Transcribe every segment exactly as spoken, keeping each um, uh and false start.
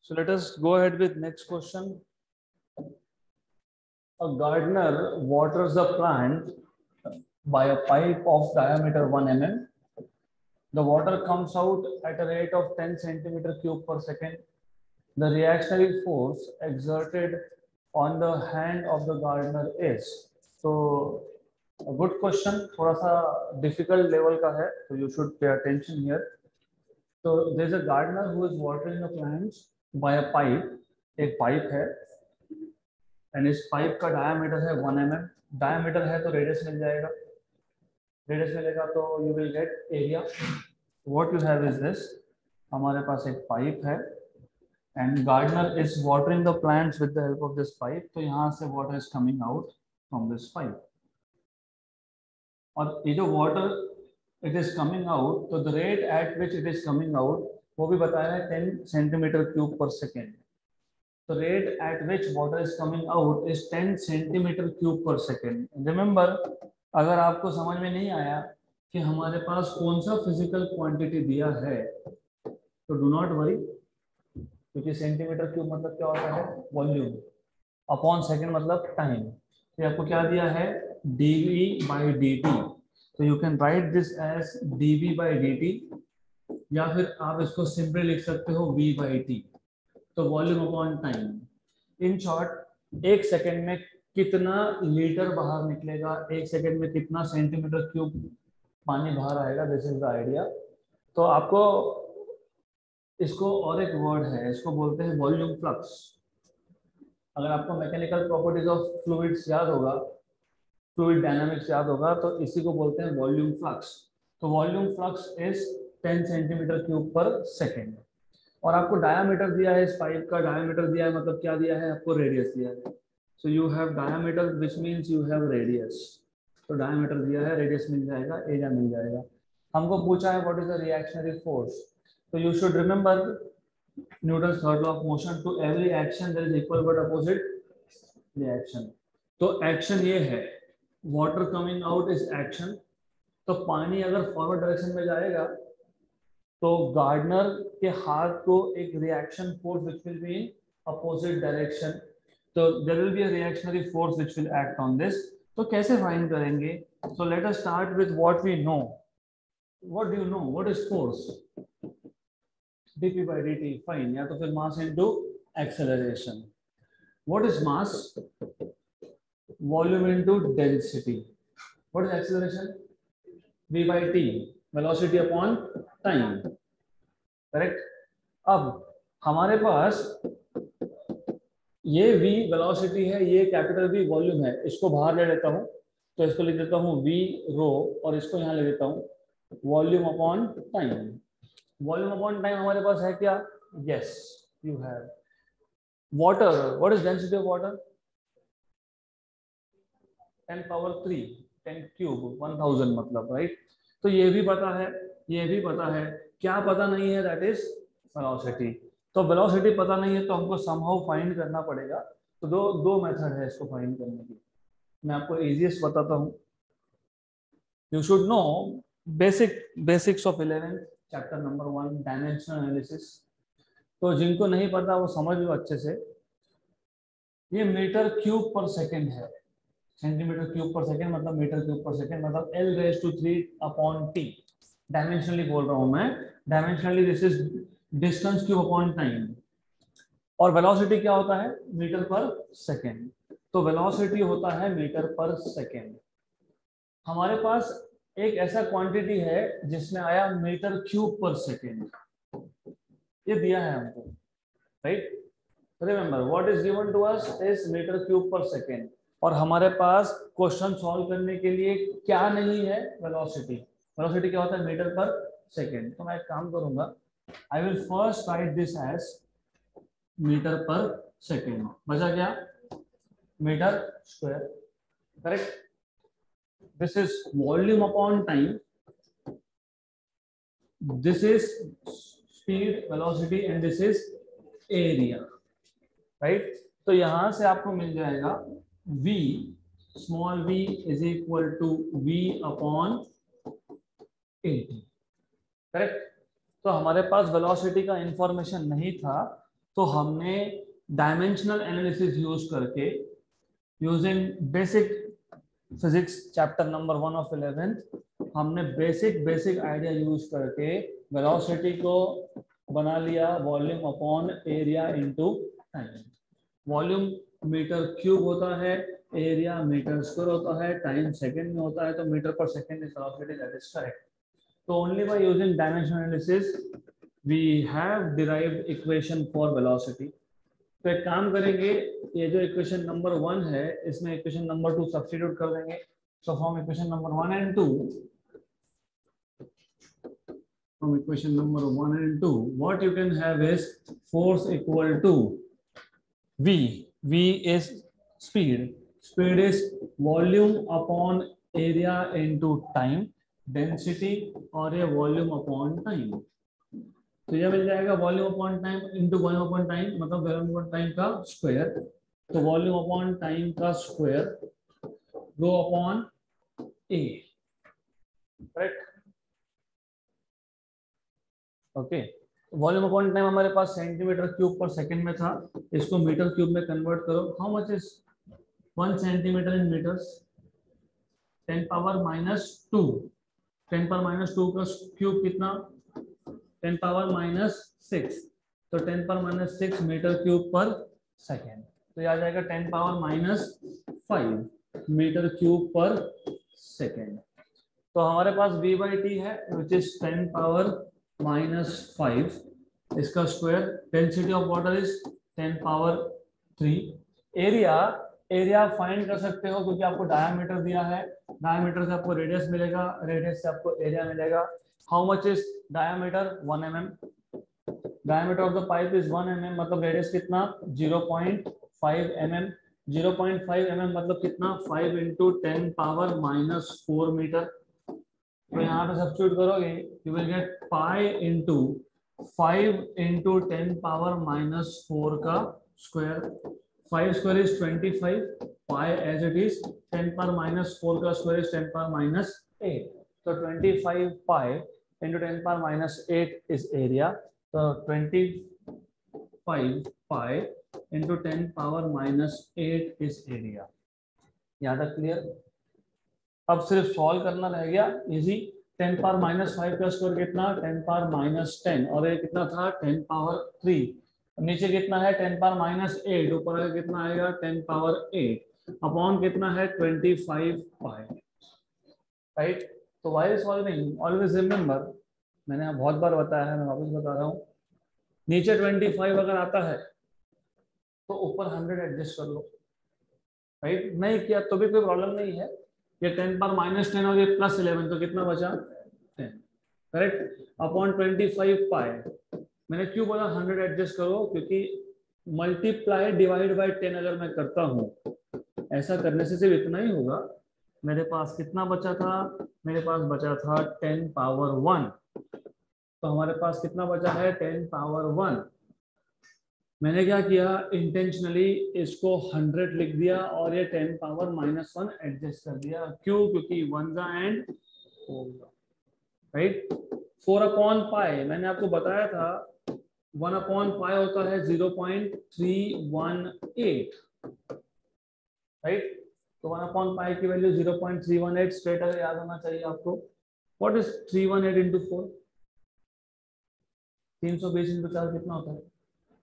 So let us go ahead with next question. A gardener waters a plant by a pipe of diameter one millimeter. The water comes out at a rate of ten centimeter cube per second. The reactionary force exerted on the hand of the gardener is. So a good question, थोड़ा सा difficult level का है, so you should pay attention here. So there is a gardener who is watering the plants by a pipe. एक pipe है, and इस pipe का diameter है one millimeter. Diameter है तो radius मिल जाएगा. Radius मिलेगा तो you will get area. What you have is this. हमारे पास एक pipe है, and gardener is watering the plants with the help of this pipe. तो यहाँ से water is coming out from this pipe. और ये जो water it is coming out, तो the rate at which it is coming out वो भी बताया है ten centimeter cube per second. The rate at which water is coming out is ten centimeter cube per second. Remember, अगर आपको समझ में नहीं आया कि हमारे पास कौन सा फिजिकल क्वांटिटी दिया है, तो डू नॉट वरी, क्योंकि सेंटीमीटर क्यूब मतलब क्या होता है, वॉल्यूम, अपॉन सेकंड मतलब टाइम. तो आपको क्या दिया है, dv by dt. तो you can write this as dv by dt, या फिर आप इसको सिंपली लिख सकते हो v by t. तो volume upon time. In short, एक सेकेंड में कितना लीटर बाहर निकलेगा, एक सेकेंड में कितना सेंटीमीटर क्यूब पानी बाहर आएगा, दिस इज द आइडिया. तो आपको इसको और एक वर्ड है, इसको बोलते हैं वॉल्यूम फ्लक्स. अगर आपको मैकेनिकल प्रॉपर्टीज ऑफ फ्लूइड्स याद होगा, फ्लूइड डायनामिक्स याद होगा, तो इसी को बोलते हैं वॉल्यूम फ्लक्स. तो volume flux is ten centimetre cube पर सेकेंड. और आपको डायमीटर दिया है, इस पाइप का डायमीटर दिया है, मतलब क्या दिया है, आपको रेडियस दिया है. So you have diameter which means you have radius. तो डायमीटर दिया है, रेडियस मिल जाएगा, एरिया मिल जाएगा. हमको पूछा है what is the reactionary force. तो you should remember Newton's third law of motion. To every action there is equal but opposite reaction. तो एक्शन ये है, water coming out is action. तो पानी अगर फॉरवर्ड डायरेक्शन में जाएगा तो गार्डनर के हाथ को एक reaction force which will be in opposite direction. तो there will be a reactionary force which will act on this. तो कैसे फाइंड करेंगे? So let us start with what we know. What do you know, what is force? dp by dt, fine. या तो फिर mass into acceleration. What is mass? Volume into density. What is acceleration? v by t, velocity upon time. Correct. अब हमारे पास ये v velocity है, ये capital V volume है. इसको बाहर ले लेता हूं, तो इसको लिख देता हूं v रो, और इसको यहां ले देता हूं volume upon time. Volume upon time हमारे पास है क्या? Yes, you have. Water, what is density of water? Ten power three, ten cube, one thousand मतलब, राइट. तो ये भी पता है, ये भी पता है. क्या पता नहीं है? That is velocity. तो वेलोसिटी पता नहीं है तो हमको समहाउ फाइंड करना पड़ेगा. तो दो दो मेथड है इसको फाइंड करने की. मैं आपको इजीएस्ट बताता हूँ. You should know basic basics of eleventh chapter number one, dimensional analysis. तो जिनको नहीं पता वो समझ लो अच्छे से. ये मीटर क्यूब पर सेकेंड है. सेंटीमीटर क्यूब पर सेकेंड मतलब मीटर क्यूब पर सेकेंड मतलब L raise to three upon T. Dimensionally बोल रहा हूं मैं. Dimensionally this is distance cube upon time. और वेलोसिटी क्या होता है? मीटर पर सेकेंड. तो वेलोसिटी होता है मीटर पर सेकेंड. हमारे पास एक ऐसा क्वांटिटी है जिसमें आया मीटर क्यूब पर सेकेंड. ये दिया है हमको, right. Remember what is given to us is metre cube पर सेकेंड. और हमारे पास क्वेश्चन सॉल्व करने के लिए क्या नहीं है? वेलोसिटी. वेलोसिटी क्या होता है? मीटर पर सेकेंड. तो मैं एक काम करूंगा, I will first write this as metre पर सेकेंड. बचा क्या? Metre square. Correct. This is volume upon time. This is speed, velocity, and this is area, right. तो यहां से आपको मिल जाएगा v, small v is equal to v upon eighty. Correct. तो हमारे पास वेलोसिटी का इंफॉर्मेशन नहीं था, तो हमने डायमेंशनल एनालिसिस यूज करके using basic physics chapter number one of eleventh हमने बेसिक बेसिक आइडिया यूज करके वेलोसिटी को बना लिया volume upon area into time. Volume metre cube होता है, एरिया मीटर स्क्वायर होता है, टाइम सेकंड में होता है, तो मीटर पर second is velocity, that is correct. तो only by using dimension analysis we have derived equation for velocity. तो एक काम करेंगे, ये जो इक्वेशन नंबर वन है इसमें इक्वेशन नंबर टू सब्स्टिट्यूट कर देंगे। So from equation number one and two from equation number one and two, what you can have is force equal to V. V is speed. Speed is volume upon area into time. Density और ये volume upon time. तो ये मिल जाएगा volume upon time into volume upon time, मतलब volume upon time का square. तो volume upon time का square rho upon A. Correct? Okay, volume upon time हमारे पास सेंटीमीटर क्यूब पर सेकंड में था, इसको मीटर क्यूब में कन्वर्ट करो। How much is one centimetre in metres? Ten power minus two. Ten power minus two का क्यूब कितना? Ten power minus six. तो ten power minus six metre cube पर सेकेंड। तो ये आ जाएगा ten power minus five metre cube पर second. तो हमारे पास v बाई टी है which is ten power minus five, इसका square. Density of water is ten power three. Area area find कर सकते हो क्योंकि आपको डायमीटर दिया है, डायमीटर से आपको रेडियस मिलेगा, रेडियस से आपको एरिया मिलेगा। How much is diameter? One M M. Diameter of the pipe is one M M, मतलब रेडियस कितना? Zero point five M M. Zero point five M M मतलब कितना? Five into ten power minus four metre. तो यहाँ पे substitute करोगे, you will get pi into five into ten power minus four का square. Five square is twenty five, pi as it is, ten power minus four का square is ten power minus eight. तो twenty five pi into ten power minus eight is area. तो twenty five pi into ten power minus eight is area. यहाँ तक clear? अब सिर्फ solve करना रह गया, easy. Ten power minus five का स्क्वायर कितना? टेन पावर माइनस टेन, और ये कितना था? Ten power three. नीचे कितना है? Ten power minus eight. ऊपर आगे कितना आएगा? टेन पावर एट अपॉन कितना है? Twenty five pi. राइट? तो व्हाइल सॉल्विंग ऑलवेज रिमेंबर, मैंने बहुत बार बताया है, मैं वापस बता रहा हूँ, नीचे ट्वेंटी फाइव अगर आता है तो ऊपर हंड्रेड एडजस्ट कर लो। राइट? नहीं किया तो भी कोई प्रॉब्लम नहीं है। ये टेन पर माइनस टेन और ये प्लस इलेवन, तो कितना बचा? Ten. Correct? Upon twenty five pi. मैंने क्यों बोला हंड्रेड एडजस्ट करो? क्योंकि मल्टीप्लाई डिवाइड बाय टेन अगर मैं करता हूँ, ऐसा करने से सिर्फ इतना ही होगा। मेरे पास कितना बचा था? मेरे पास बचा था टेन पावर वन। तो हमारे पास कितना बचा है? Ten power one. मैंने क्या किया? इंटेंशनली इसको हंड्रेड लिख दिया और ये ten power minus one adjust कर दिया। क्यों? क्योंकि वन जा and four. Right? Four upon pi मैंने आपको बताया था, वन अपॉन पाई होता है zero point three one eight. Right? तो वन अपॉन पाई की value zero point three one eight straight अगर याद होना चाहिए आपको। What is three one eight into four? तीन सौ बीस इंटू चार कितना होता है?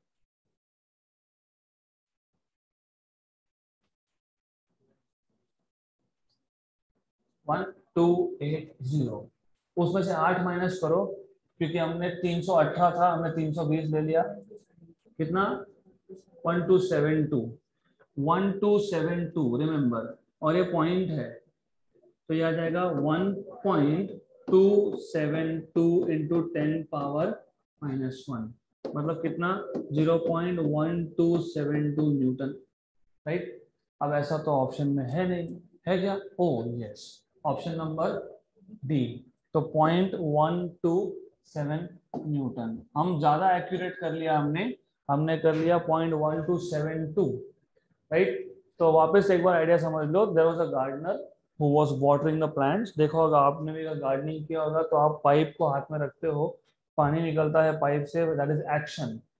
One to eight zero. उसमें से आठ माइनस करो, क्योंकि हमने तीन सौ अठारह था, हमने तीन सौ बीस ले लिया। कितना? One two seven two. One two seven two remember, और ये पॉइंट है तो ये आ जाएगा one point two seven two into ten power minus one, मतलब कितना? Zero point one two seven two newton. Right? अब ऐसा तो ऑप्शन में है नहीं, है क्या? Oh yes, option number D. तो point one two seven newton. हम ज्यादा एक्यूरेट कर लिया, हमने हमने कर लिया point one two seven two. Right? तो वापस एक बार आइडिया समझ लो। There was a gardener who was watering the plants. देखा होगा आपने भी, गार्डनिंग किया होगा तो आप पाइप को हाथ में रखते हो, पानी निकलता है पाइप से, that is action.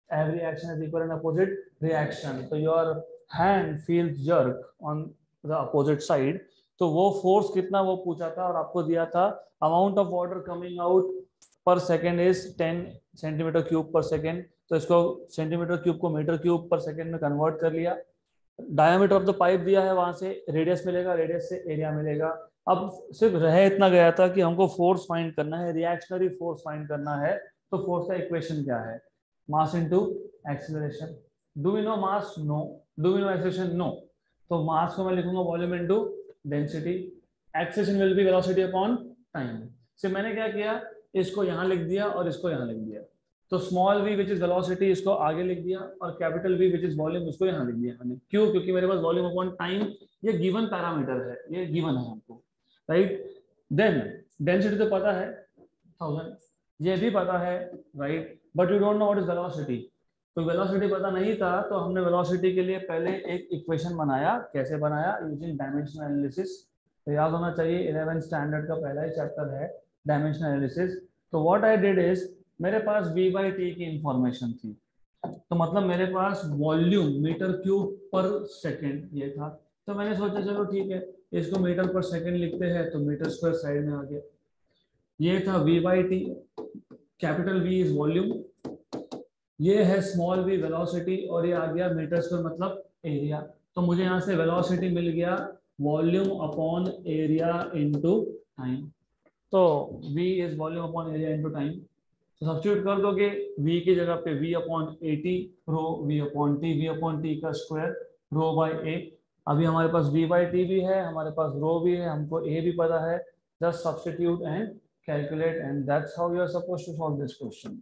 every action is equal and opposite reaction. So your hand feels jerk on the opposite side. तो वो फोर्स कितना वो पूछा था और आपको दिया था amount of water coming out per second is ten centimetre cube पर सेकेंड. तो इसको सेंटीमीटर क्यूब को मीटर क्यूब पर सेकेंड में कन्वर्ट कर लिया. डायमीटर ऑफ द पाइप दिया है, वहां से रेडियस मिलेगा, रेडियस से एरिया मिलेगा. अब सिर्फ रह इतना गया था कि हमको फोर्स फाइंड करना है, रिएक्शनरी फोर्स फाइंड करना है. तो फोर्स का इक्वेशन क्या है? Mass into acceleration. Do we know mass? No. Do we know acceleration? No. तो मास को मैं लिखूंगा volume into density. Acceleration will be velocity upon time. से मैंने क्या किया, इसको यहाँ लिख दिया और इसको यहाँ लिख दिया. तो small v which is velocity इसको आगे लिख दिया और capital V which is volume उसको यहाँ लिख दिया मैंने. क्यों? क्योंकि मेरे पास वॉल्यूम अपॉन टाइम ये गिवन पैरामीटर है, ये गिवन है हमको, राइट. देन डेंसिटी तो पता है थाउजेंड, ये भी पता है, right. But you don't know what is velocity. तो वेलोसिटी पता नहीं था तो हमने वेलोसिटी के लिए पहले एक इक्वेशन बनाया. कैसे बनाया? Using dimensional analysis. तो याद होना चाहिए इलेवेंथ स्टैंडर्ड का पहला ही चैप्टर है डायमेंशनल एनालिसिस. तो व्हाट आई डिड इज, मेरे पास v बाई टी की इंफॉर्मेशन थी. तो मतलब मेरे पास वॉल्यूम मीटर क्यूब पर सेकेंड ये था. तो मैंने सोचा चलो ठीक है इसको मीटर पर सेकेंड लिखते हैं. तो मीटर स्क्वायर साइड में आ गया. ये था v by T. Capital V is volume, ये है स्मॉल v वेलोसिटी और ये आ गया मीटर स्क्वायर मतलब एरिया. तो मुझे यहाँ से वेलोसिटी मिल गया volume upon area into time. तो v is volume upon area into time. तो सब्स्टिट्यूट कर दोगे v की जगह पे v upon A T rho v upon T, v upon T का स्क्वायर रो बाई ए. अभी हमारे पास v बाई टी भी है, हमारे पास रो भी है, हमको a भी पता है. Just substitute and calculate and that's how you are supposed to solve this question.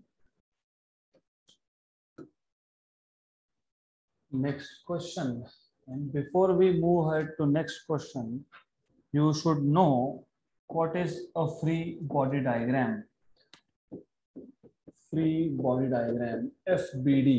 Next question. And before we move ahead to next question, you should know what is a free body diagram. Free body diagram, F B D.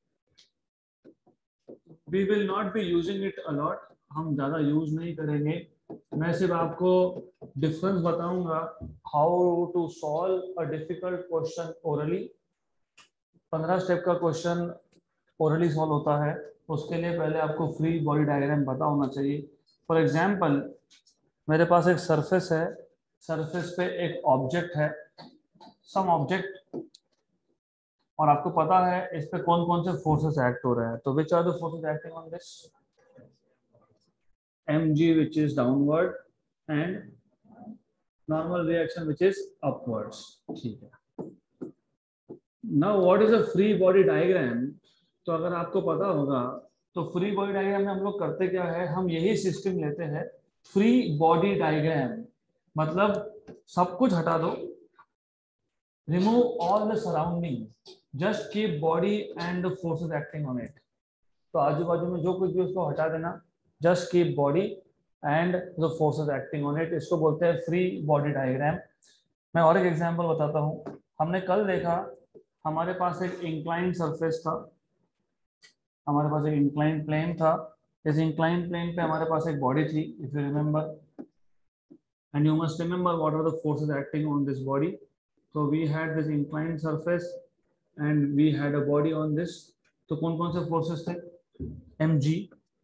We will not be using it a lot. हम ज़्यादा use नहीं करेंगे. मैं सिर्फ आपको difference बताऊंगा how to solve a difficult question orally. पंद्रह step का क्वेश्चन ओरली सॉल्व होता है. उसके लिए पहले आपको फ्री बॉडी डायग्राम पता होना चाहिए. फॉर एग्जाम्पल मेरे पास एक सरफेस है, सरफेस पे एक ऑब्जेक्ट है, सम ऑब्जेक्ट, और आपको पता है इस पे कौन कौन से फोर्सेस एक्ट हो रहे हैं. तो which are the forces acting on this? mg which is downward and normal reaction which is upwards. ठीक है. Now what is a free body diagram? तो अगर आपको पता होगा तो फ्री बॉडी डायग्राम में हम लोग करते क्या है, हम यही सिस्टम लेते हैं. फ्री बॉडी डायग्राम मतलब सब कुछ हटा दो, remove all the surrounding, just keep body and the forces acting on it. तो आजू बाजू में जो कुछ भी उसको हटा देना, just keep body and the forces acting on it. इसको बोलते हैं फ्री बॉडी डायग्राम. मैं और एक एग्जांपल बताता हूँ. हमने कल देखा हमारे पास एक इंक्लाइंड सरफेस था, हमारे पास एक इंक्लाइंड प्लेन था. इस इंक्लाइंड प्लेन पे हमारे पास एक बॉडी थी, if you remember, and you must remember what are the forces acting on this body. So we had this inclined surface and we had a body on this. तो कौन कौन से forces थे? mg,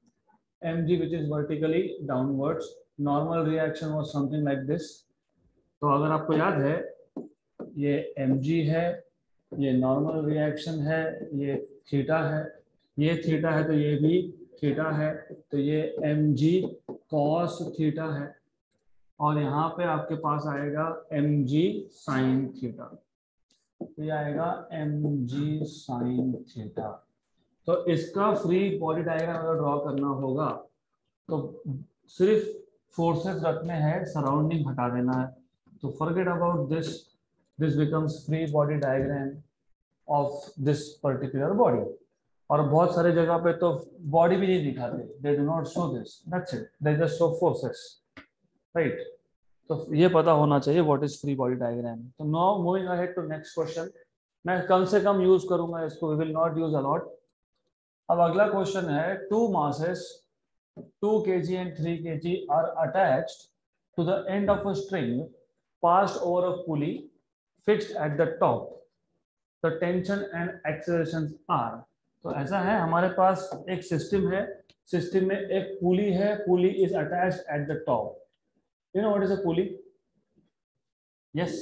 mg which is vertically downwards. Normal reaction was something like this. तो अगर आपको याद है ये mg है, ये normal reaction है, ये थीटा है, ये थीटा है तो ये भी थीटा है. तो ये mg cos थीटा है और यहाँ पे आपके पास आएगा mg sin थीटा. तो ये आएगा mg sin थीटा. तो इसका फ्री बॉडी डायग्राम अगर ड्रॉ करना होगा तो सिर्फ फोर्सेस रखने हैं, सराउंडिंग हटा देना है. तो forget about this, this becomes free body diagram of this particular body. और बहुत सारे जगह पे तो बॉडी भी नहीं दिखाते, they do not show this, that's it, they just show forces, right. तो ये पता होना चाहिए what is free body diagram. तो now moving ahead to next question. मैं कम से कम यूज करूंगा इसको, we will not use a lot. अब अगला क्वेश्चन है, two masses two kg and three kg are attached to the end of a string passed over a pulley fixed at the top. The tension and acceleration are. तो ऐसा है, हमारे पास एक system है, system में एक pulley है, pulley is attached at the top. You know what is a pulley? Yes,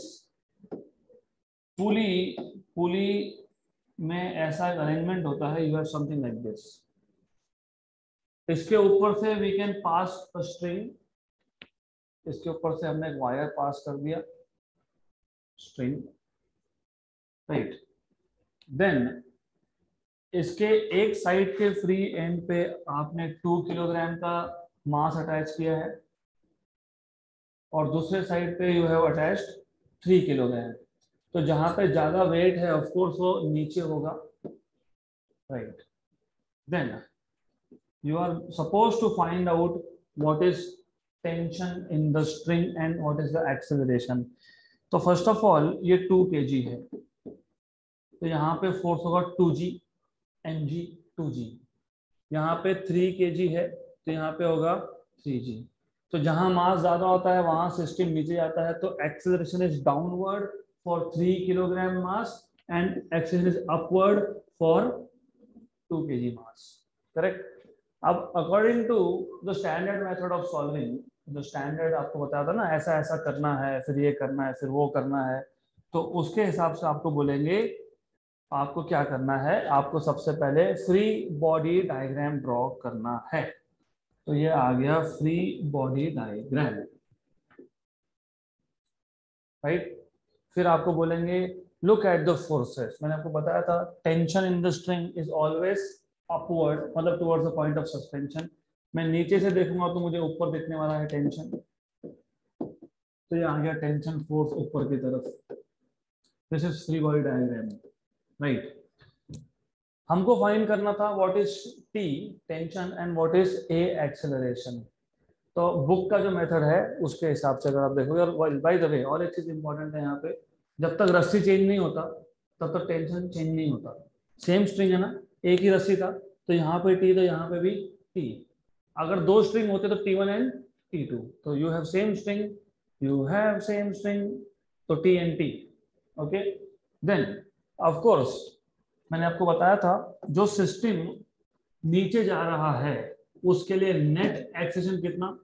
pulley pulley में ऐसा अरेंजमेंट होता है, you have something like this. इसके ऊपर से we can pass a string, इसके ऊपर से हमने एक वायर पास कर दिया, स्ट्रिंग, राइट। देन इसके एक साइड के फ्री एंड पे आपने टू किलोग्राम का मास अटैच किया है और दूसरे साइड पे you have attached three kilogram. तो जहां पे ज्यादा वेट है ऑफ कोर्स वो नीचे होगा, right. Then you are supposed to find out what is tension in the string and what is the acceleration. तो first of all ये टू केजी है, तो यहाँ पे फोर्स होगा two G, M G two G. यहाँ पे three KG है तो यहाँ पे होगा थ्री जी। तो जहाँ मास ज्यादा होता है वहां सिस्टम नीचे जाता है, तो acceleration is downward for three kilogram mass and acceleration is upward for two kg mass, correct. अब according to the standard method of solving, जो स्टैंडर्ड आपको बताया था ना, ऐसा ऐसा करना है, फिर ये करना है, फिर वो करना है, तो उसके हिसाब से आपको बोलेंगे आपको क्या करना है। आपको सबसे पहले फ्री बॉडी डायग्राम ड्रॉ करना है। तो ये आ गया फ्री बॉडी डायग्राम, राइट। फिर आपको बोलेंगे लुक एट द फोर्सेस। मैंने आपको बताया था tension in the string is always upward, मतलब towards the point of suspension. मैं नीचे से देखूंगा तो मुझे ऊपर दिखने वाला है टेंशन, तो ये आ गया टेंशन फोर्स ऊपर की तरफ। This is free body diagram, right. हमको फाइंड करना था what is T tension and what is A acceleration. तो बुक का जो मेथड है उसके हिसाब से अगर आप देखोगे, और बाय द वे और एक चीज इंपॉर्टेंट है यहाँ पे, जब तक रस्सी चेंज नहीं होता तब तक टेंशन चेंज नहीं होता। सेम स्ट्रिंग है ना, एक ही रस्सी था, तो यहाँ पे टी तो यहाँ पे भी टी। अगर दो स्ट्रिंग होते तो T one and T two, तो you have same string, you have same string, तो T and T, okay. Then of course मैंने आपको बताया था जो सिस्टम नीचे जा रहा है उसके लिए नेट एक्सेलरेशन कितना,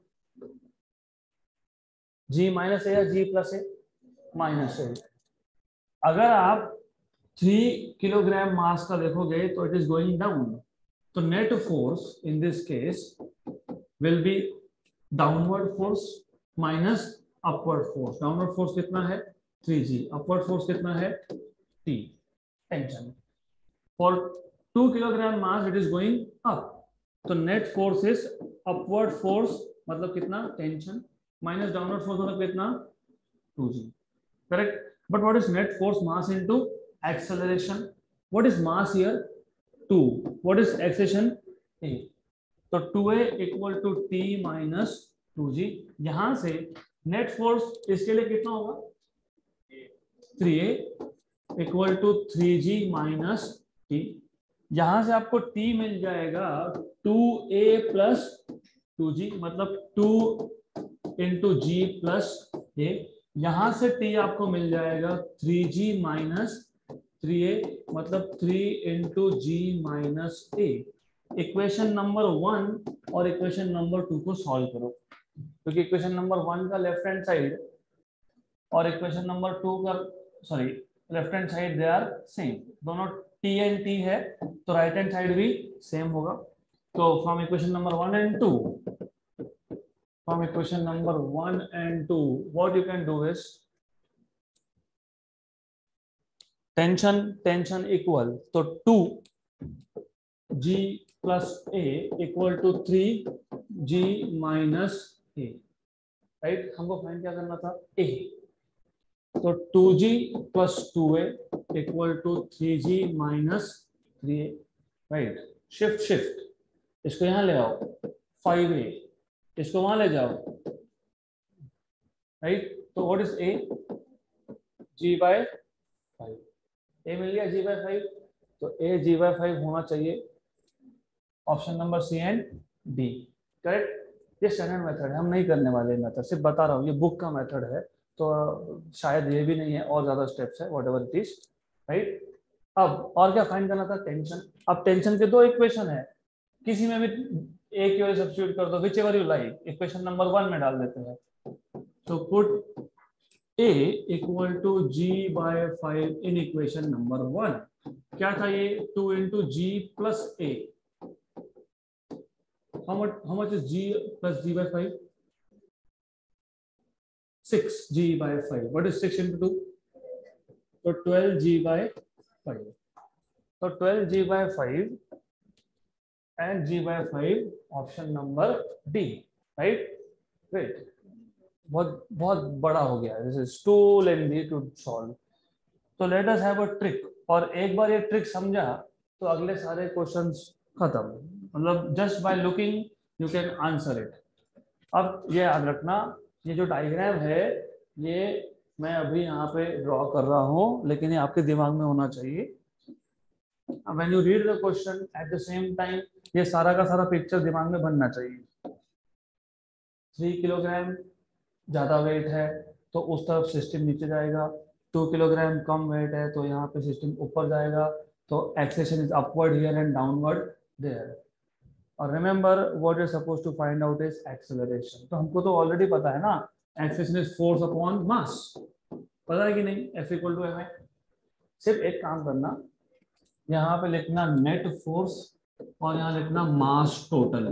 जी माइनस ए या जी प्लस ए, माइनस ए। अगर आप थ्री किलोग्राम मास का देखोगे तो इट इज गोइंग डाउन, तो net force in this case will be downward force minus upward force. Downward force कितना है थ्री जी, अपवर्ड फोर्स कितना है T, tension. For two kilogram mass it is going up, तो net force is upward force मतलब कितना tension, minus downward force मतलब कितना two G, correct. But what is net force mass into acceleration? What is mass here? two. What is acceleration? A. तो two A equal to T minus two G. यहां से net force इसके लिए कितना होगा, three A equal to three ji minus T. यहां से आपको टी मिल जाएगा two A plus two G, मतलब two into G plus A. यहां से टी आपको मिल जाएगा three ji minus three A, मतलब three into G minus A. Equation number one और इक्वेशन नंबर टू को सॉल्व करो, क्योंकि तो इक्वेशन नंबर वन का लेफ्ट हैंड साइड और इक्वेशन नंबर टू का sorry left hand side they are same, दोनों टी एंड टी है, तो राइट हैंड साइड भी सेम होगा। तो from equation number one and two From equation number one and two, what you can do is tension tension equal तो two G plus a equal to three G minus a, right. हमको find क्या करना था a, तो two G plus two A equal to three G minus three A, right. Shift shift इसको यहाँ ले आओ, फाइव ए इसको वहां ले जाओ, राइट। तो what is A, G by five, A मिल गया जी बाय फाइव, तो ए जी बाय फाइव होना चाहिए option number C and D, correct. ये स्टैंडर्ड मेथड है, हम नहीं करने वाले मेथड, सिर्फ बता रहा हूँ ये बुक का मेथड है, तो शायद ये भी नहीं है और ज्यादा स्टेप्स है, व्हाटएवर इट इज, राइट। अब और क्या फाइंड करना था, टेंशन। अब टेंशन के दो इक्वेशन है, किसी में भी एक की वजह सब्स्टिट्यूट कर दो, whichever you like, equation number one में डाल देते हैं। तो put A equal to G by five in equation number one. क्या था ये, two into G plus A. How much how much is g plus g by five? six g by five. What is six into two? So twelve g by five. So twelve g by five and g by five, option number D, right? Great. बहुत बहुत बड़ा हो गया, this is too lengthy to solve. So let us have a trick. और एक बार ये trick समझा तो अगले सारे क्वेश्चंस खत्म, मतलब just by looking you can answer it. अब ये याद रखना, ये जो डायग्राम है ये मैं अभी यहाँ पे ड्रॉ कर रहा हूँ, लेकिन ये आपके दिमाग में होना चाहिए। When you read the question at the same time ये सारा का सारा पिक्चर दिमाग में बनना चाहिए। थ्री किलोग्राम ज्यादा वेट है तो उस तरफ सिस्टम नीचे जाएगा, टू किलोग्राम कम वेट है तो यहाँ पे सिस्टम ऊपर जाएगा, तो acceleration is upward here and downward there. और remember what you are supposed to find out is acceleration. तो हमको तो ऑलरेडी पता है ना, acceleration is force upon mass, पता है कि नहीं, F equal to m a. सिर्फ एक काम करना, यहाँ पे लिखना नेट फोर्स और यहाँ लिखना mass total.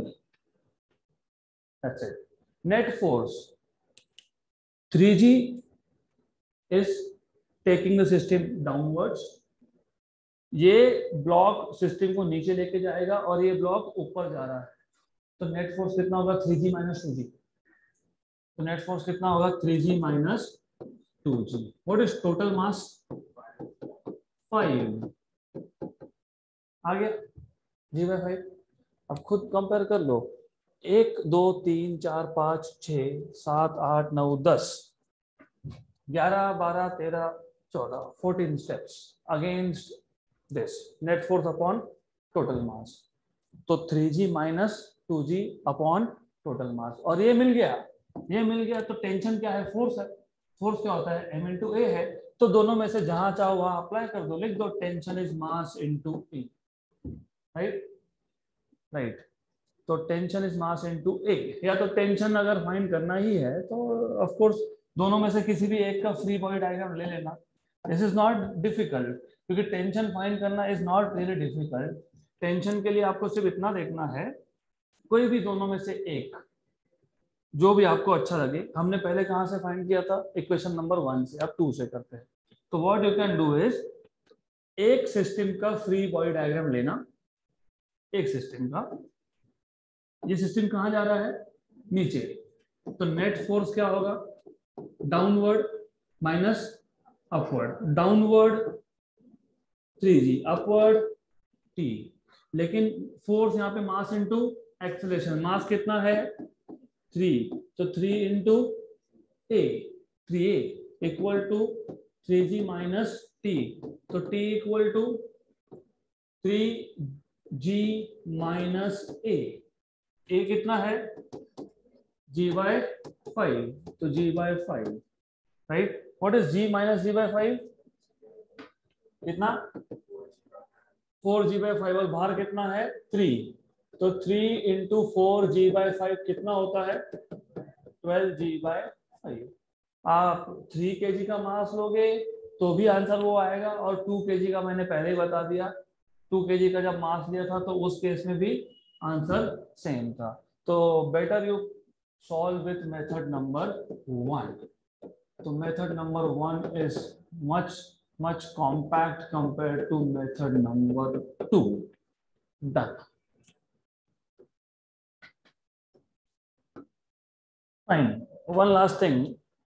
That's it. Net force three g is taking the system downwards, ये ब्लॉक सिस्टम को नीचे लेके जाएगा और ये ब्लॉक ऊपर जा रहा है, तो नेट फोर्स कितना होगा, थ्री जी माइनस टू जी। तो नेट फोर्स कितना होगा, three ji minus two g. What is total mass, five. आ गया जी बाय फाइव। अब खुद कंपेयर कर लो, एक दो तीन चार पाँच छः सात आठ नौ दस ग्यारह बारह तेरह चौदह, fourteen steps against this net force upon total mass. तो थ्री जी माइनस टू जी अपॉन टोटल मास, और ये मिल गया, ये मिल गया। तो टेंशन क्या है, फोर्स है। फोर्स क्या होता है, एम इंटू ए है। तो दोनों में से जहां चाहो वहां अप्लाई कर दो, लिख दो tension is mass into a, right right. तो tension is mass into a, या तो टेंशन अगर फाइंड करना ही है तो ऑफ कोर्स दोनों में से किसी भी एक का फ्री बॉडी डायग्राम ले लेना। दिस इज नॉट डिफिकल्ट, क्योंकि टेंशन फाइंड करना is not really difficult. Tension के लिए आपको सिर्फ इतना देखना है, कोई भी दोनों में से एक जो भी आपको अच्छा लगे। हमने पहले कहां से फाइंड किया था, इक्वेशन नंबर वन से, अब टू से करते हैं। तो what you can do is, एक सिस्टम का फ्री बॉडी डायग्राम लेना, एक सिस्टम का, ये सिस्टम कहां जा रहा है, नीचे। तो नेट फोर्स क्या होगा, downward minus upward, downward three जी, अपवर्ड टी। लेकिन फोर्स यहाँ पे मास इंटू एक्सेलरेशन, मास कितना है थ्री, तो three into A, three A equal to three ji minus T, तो T equal to three ji minus ए। ए कितना है, जी बाय फाइव, तो जी by five, right. What is ji minus ji by five, कितना, four G by five, और बाहर कितना है three, तो three into four G by five कितना होता है, ट्वेल्व जी बाय फाइव। आप थ्री के जी का मास लोगे तो भी आंसर वो आएगा, और टू के जी का मैंने पहले ही बता दिया, टू के जी का जब मास लिया था तो उस केस में भी आंसर सेम था। तो better you solve with method number one. तो method number one is much much compact compared to method number two. Done. Fine. One last thing,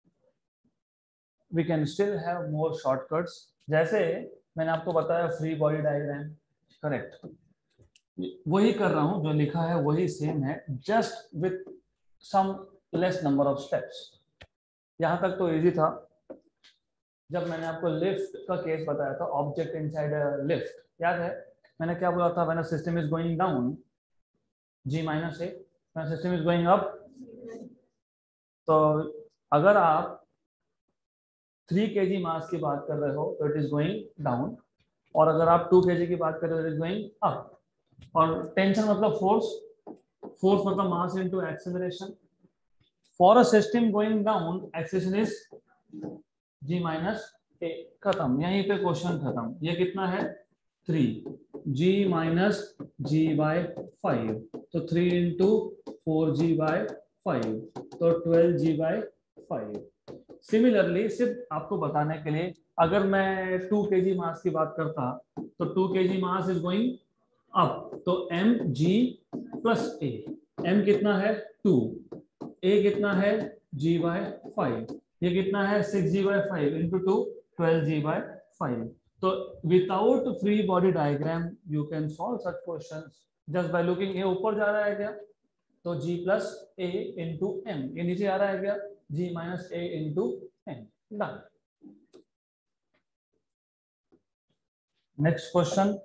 we can still have more shortcuts. जैसे मैंने आपको बताया free body diagram, correct, वही कर रहा हूं, जो लिखा है वही सेम है, just with some less number of steps. यहां तक तो इजी था। जब मैंने आपको लिफ्ट का केस बताया था, ऑब्जेक्ट इनसाइड अ लिफ्ट, याद है मैंने क्या बोला था, when a system is going down g minus a, when system is going up. तो अगर आप थ्री के जी मास की बात कर रहे हो तो इट इज गोइंग डाउन, और अगर आप टू केजी की बात करें, इट इज गोइंग अप। और टेंशन मतलब फोर्स, फोर्स मतलब मास into acceleration. For a system going down acceleration is ji minus ए। खत्म, यहीं पे क्वेश्चन खत्म। ये कितना है? Three ji minus ji by five, तो three into four G by five, तो twelve g by five. Similarly, सिर्फ आपको बताने के लिए, अगर मैं टू के जी मास की बात करता तो two k g mass is going up, तो m g plus a. M कितना है? टू। ए कितना है? G by five. ये कितना है? Six g by five into two, twelve g by five. तो without free body diagram you can solve such questions just by looking. ये ऊपर जा रहा है क्या? तो g plus a into m. ये नीचे आ रहा है क्या? g minus A into m. Done. Next question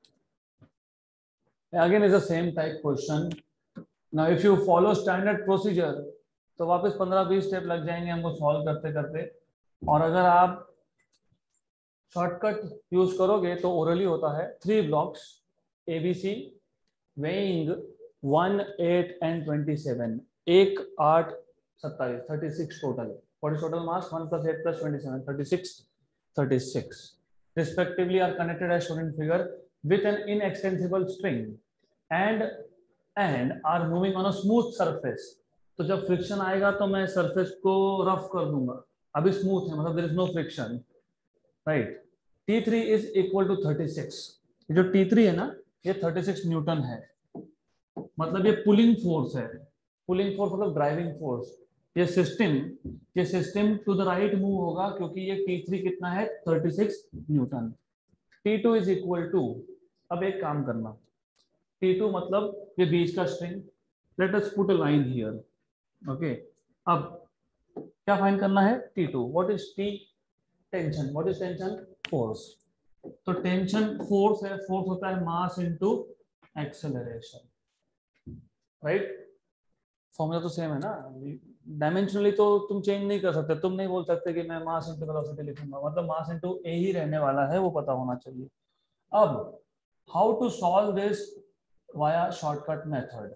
again is the same type question. Now if you follow standard procedure तो वापस पंद्रह बीस स्टेप लग जाएंगे हमको सॉल्व करते करते। और अगर आप शॉर्टकट यूज करोगे तो ओरली होता है। Three blocks A B C, weighing one eight and twenty seven, एक आठ सत्ताईस, thirty six total. What is total mass? One plus eight plus twenty seven, thirty six, thirty six respectively are connected as shown in figure with an inextensible string and and are moving on a smooth surface। तो जब friction आएगा तो मैं surface को rough कर दूंगा। अभी smooth है, मतलब there is no friction, right. T three is equal to thirty six. जो टी थ्री है ना, ये थर्टी सिक्स न्यूटन है। मतलब ये पुलिंग फोर्स है। पुलिंग फोर्स मतलब ड्राइविंग फोर्स। ये सिस्टम ये system to the right move होगा क्योंकि ये टी थ्री कितना है? Thirty six newton. T two is equal to, अब एक काम करना, टी टू मतलब ये बीच का string. Let us put a line here, okay. अब क्या फाइंड करना है? T two. What is T? Tension. What is tension? Force. तो टेंशन फोर्स है, फोर्स होता है mass into acceleration, right. Formula तो सेम है ना। डायमेंशनली तो तुम चेंज नहीं कर सकते। तुम नहीं बोल सकते कि मैं मास इनटू वेलोसिटी लिखूंगा, मतलब मास इनटू ए ही रहने वाला है, वो पता होना चाहिए। अब how to solve this via shortcut method?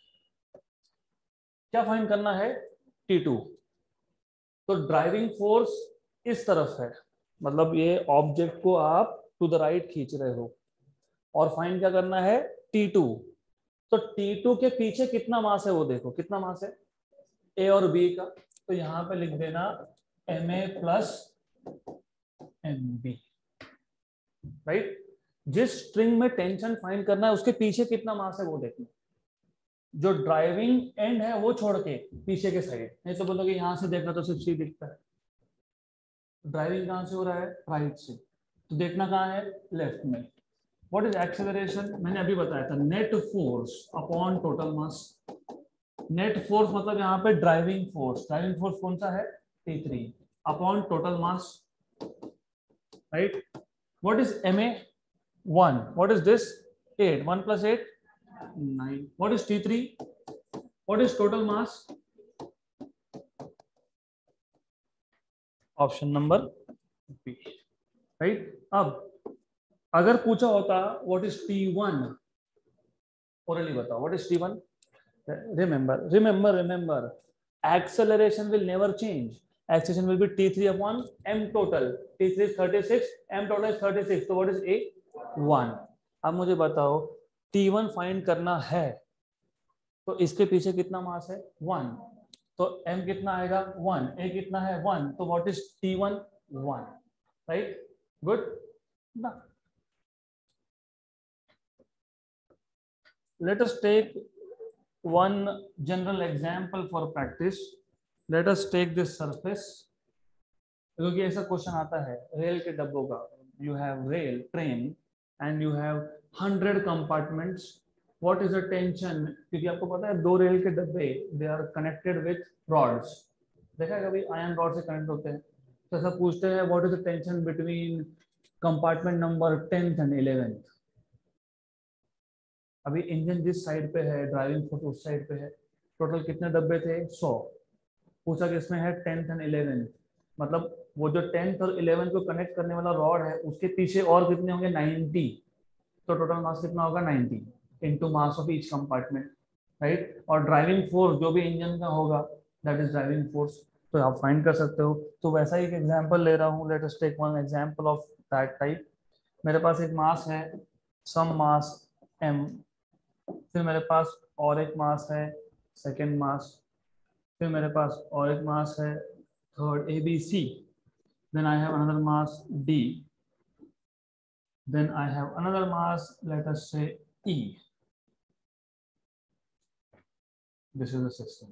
क्या फाइंड करना है? T two. तो ड्राइविंग फोर्स इस तरफ है, मतलब ये ऑब्जेक्ट को आप टू द राइट खींच रहे हो, और फाइंड क्या करना है? T two. तो टी टू के पीछे कितना मास है वो देखो, कितना मास है ए और बी का। तो यहां पे लिख देना एम ए प्लस एम बी, राइट। जिस स्ट्रिंग में टेंशन फाइंड करना है उसके पीछे कितना मास है वो देखना। जो ड्राइविंग एंड है वो छोड़ के पीछे के साइड, नहीं तो बोलोगे यहां से देखना तो सिर्फ सी दिखता है। ड्राइविंग कहां से हो रहा है? राइट से, तो देखना कहां है? लेफ्ट में। What is acceleration? मैंने अभी बताया था, net force upon total mass. Net force मतलब यहाँ पे ड्राइविंग फोर्स। ड्राइविंग फोर्स कौन सा है? T three upon total mass, right. What is m a? One. What is this? Eight. One plus eight, nine. What is T three? What is total mass? Option number B, right. अब अगर पूछा होता what is T one, orally बताओ what is T one. Remember, remember, remember, acceleration will never change. Acceleration will be T three upon M total. T three is thirty-six, M total is thirty-six. So what is A? one. अब मुझे बताओ T one find करना है तो इसके पीछे कितना mass है? one. तो M कितना आएगा? one. A कितना है? one. तो what is T one? one. Right? Good? Now, let us take one general example for practice. Let us take this surface. क्योंकि ऐसा क्वेश्चन आता है रेल के डब्बों का। You have rail train and you have hundred compartments. What is the tension? क्योंकि आपको पता है दो रेल के डब्बे they are connected with rods. देखा है कभी आयरन रॉड से कनेक्ट होते हैं। तो ऐसा पूछते हैं what is the tension between compartment number tenth and eleventh. अभी इंजन जिस साइड पे है, ड्राइविंग फोर्स उस साइड पे है। टोटल कितने डब्बे थे? सौ। पूछा किसमें है? Tenth and eleventh. मतलब वो जो टेंथ और इलेवेंथ को कनेक्ट करने वाला रॉड है उसके पीछे और कितने होंगे नाइंटी, तो टोटल मास कितना होगा ninety into mass of each compartment, right. और ड्राइविंग फोर्स जो भी इंजन का होगा दैट इज ड्राइविंग फोर्स, तो आप फाइंड कर सकते हो। तो वैसा ही एक एग्जांपल ले रहा हूँ, let us take one example of that type. मेरे पास एक मास है सम मास m, फिर मेरे पास और एक मास है सेकेंड मास, फिर मेरे पास और एक मास है third A B C, then I have another mass D, then I have another mass, let us say E. This is the system.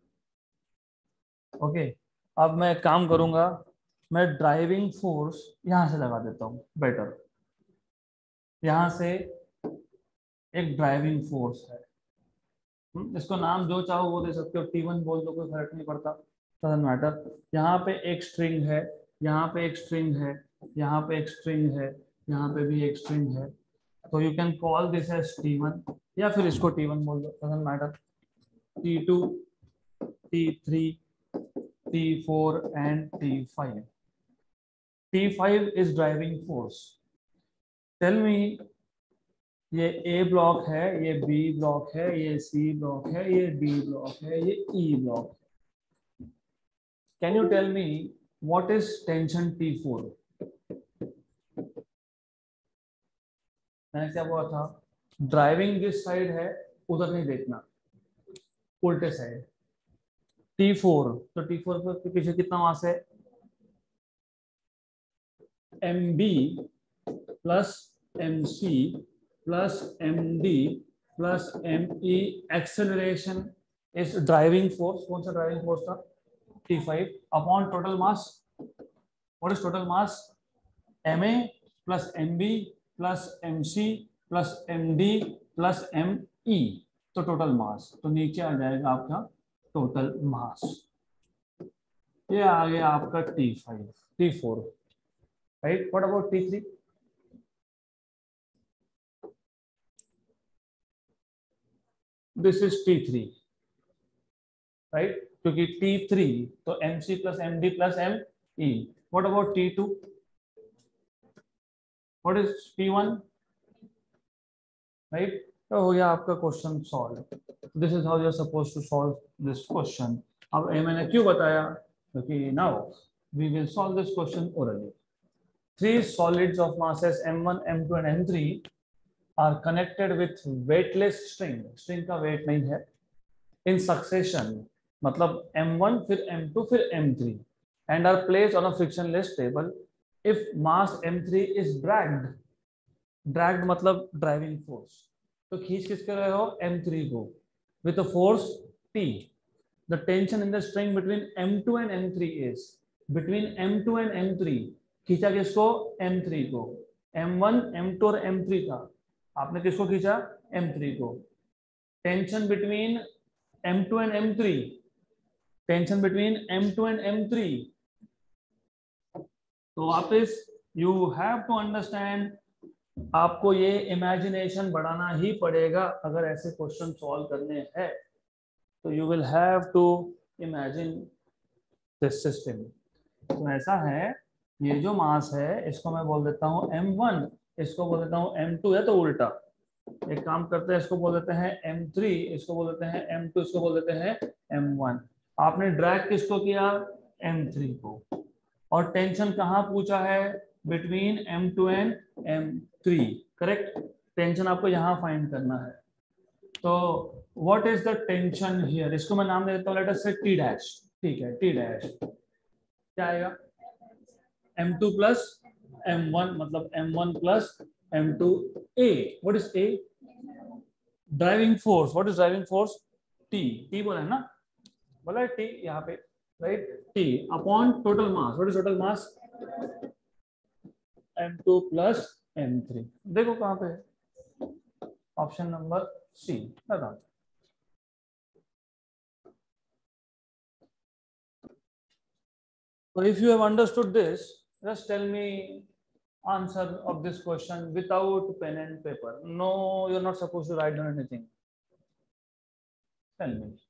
Okay, अब मैं काम करूंगा, मैं ड्राइविंग फोर्स यहां से लगा देता हूं बेटर। यहां से एक ड्राइविंग फोर्स है, इसको नाम जो चाहो वो दे सकते हो, टी वन बोल दो कोई फर्क नहीं पड़ता, डजंट मैटर। यहाँ पे एक स्ट्रिंग है, यहाँ पे एक स्ट्रिंग है, यहाँ पे एक स्ट्रिंग है, यहाँ पे भी एक स्ट्रिंग है, तो you can call this as T one या फिर इसको टी वन बोल दो, doesn't matter. T two, T three, T four and T five. T five is driving force. Tell me, ये ए ब्लॉक है, ये बी ब्लॉक है, ये सी ब्लॉक है, ये डी ब्लॉक है, ये ई ब्लॉक है। Can you tell me what is tension T four? मैंने क्या बोला था, ड्राइविंग जिस साइड है उधर नहीं देखना, उल्टे साइड। टी फोर, तो टी फोर के पीछे कितना मास है, m B plus m C plus m D plus m E. Acceleration is driving force, कौन सा ड्राइविंग फोर्स था, T five upon total mass. What is total mass, m A plus m B plus m C plus m D plus m E, तो total mass, तो नीचे आ जाएगा आपका total mass. ये आ गया आपका T five, T four, right. What about T three? This is T three, right, क्योंकि टी थ्री तो m C plus m D plus m E. What about T two? What is T one, right. तो हो गया आपका question solve. This is how you are suppose to solve this question. अब ये मैंने क्यों बताया, क्योंकि now we will solve this question orally. Three solids of masses m one, m two and m three are connected with weightless string, string का weight नहीं है, in succession, मतलब m one फिर m two फिर m three, and are placed on a frictionless table if mass m three is dragged, dragged मतलब driving force, तो खींच किस कर रहे हो, m three को, with a force T. The tension in the string between m two and m three is, between m two and m three, खींचा किसको, m थ्री को। m वन, m टू और m थ्री था, आपने किसको खींचा, m three को। Tension between m two and m three, tension between m two and m three. तो वापस यू हैव टू अंडरस्टैंड, आपको ये इमेजिनेशन बढ़ाना ही पड़ेगा अगर ऐसे क्वेश्चन सॉल्व करने हैं, तो you will have to imagine this system. तो ऐसा है, ये जो मास है इसको मैं बोल देता हूँ m वन, इसको बोल देता हूँ m टू, है तो उल्टा। एक काम करते हैं, इसको बोल देते हैं m थ्री, इसको बोल देते हैं m टू, इसको बोल देते हैं m वन। आपने ड्रैग किसको किया, m थ्री को, और टेंशन कहाँ पूछा है, between m two and m three, correct. Tension आपको यहाँ फाइंड करना है। तो what is the tension here, इसको मैं नाम दे देता हूँ, लेट अस से t डैश, ठीक है, t डैश क्या आएगा, m two plus m one, मतलब m one plus m two a. What is a? Driving force. What is driving force? T. T बोला है ना, बोला है T यहाँ पे, right? T upon total mass. What is total mass? m two plus m three. देखो कहाँ पे है, ऑप्शन नंबर सी लगा। So if you have understood this, just tell me answer of this question without pen and paper. No, you're not supposed to write down anything. Tell me.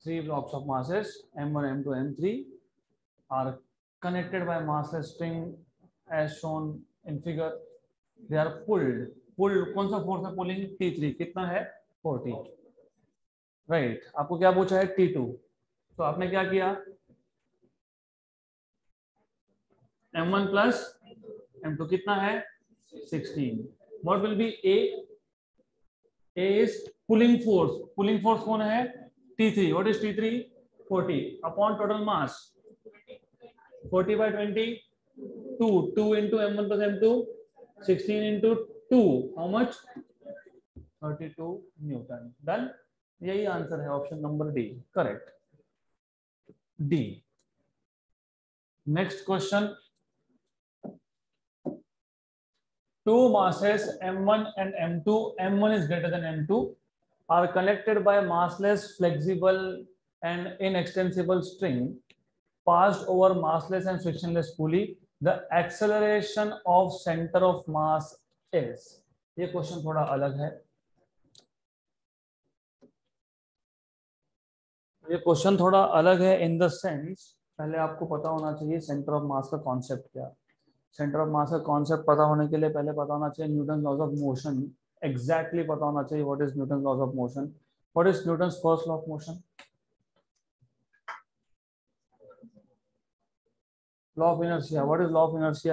three blocks of masses m one, m two, m three are connected by massless string as shown in figure. They are pulled. Pulled कौन सा force है pulling? T three. कितना है? forty. Right right. आपको क्या पूछा है? T two. तो आपने क्या किया? m one plus m two कितना है? sixteen. What will be A? A is pulling force. Pulling force कौन है? T three. What is T three? forty upon total mass. forty by twenty. two. two into m one plus m two. sixteen into two. How much? thirty-two Newton. Done. यही answer है option number D. Correct. D. Next question. Two masses m one and m two, m one is greater than m two, are connected by massless, flexible and inextensible string passed over massless and frictionless pulley. The acceleration of center of mass is. ये question थोड़ा अलग है. ये question थोड़ा अलग है in the sense, पहले आपको पता होना चाहिए सेंटर ऑफ मास का कॉन्सेप्ट क्या. सेंटर ऑफ मास का कॉन्सेप्ट पता होने के लिए पहले पता होना चाहिए Newton laws of motion. Exactly पता होना चाहिए what is Newton laws of motion. What is Newton first law of motion? Law of inertia. What is law of inertia?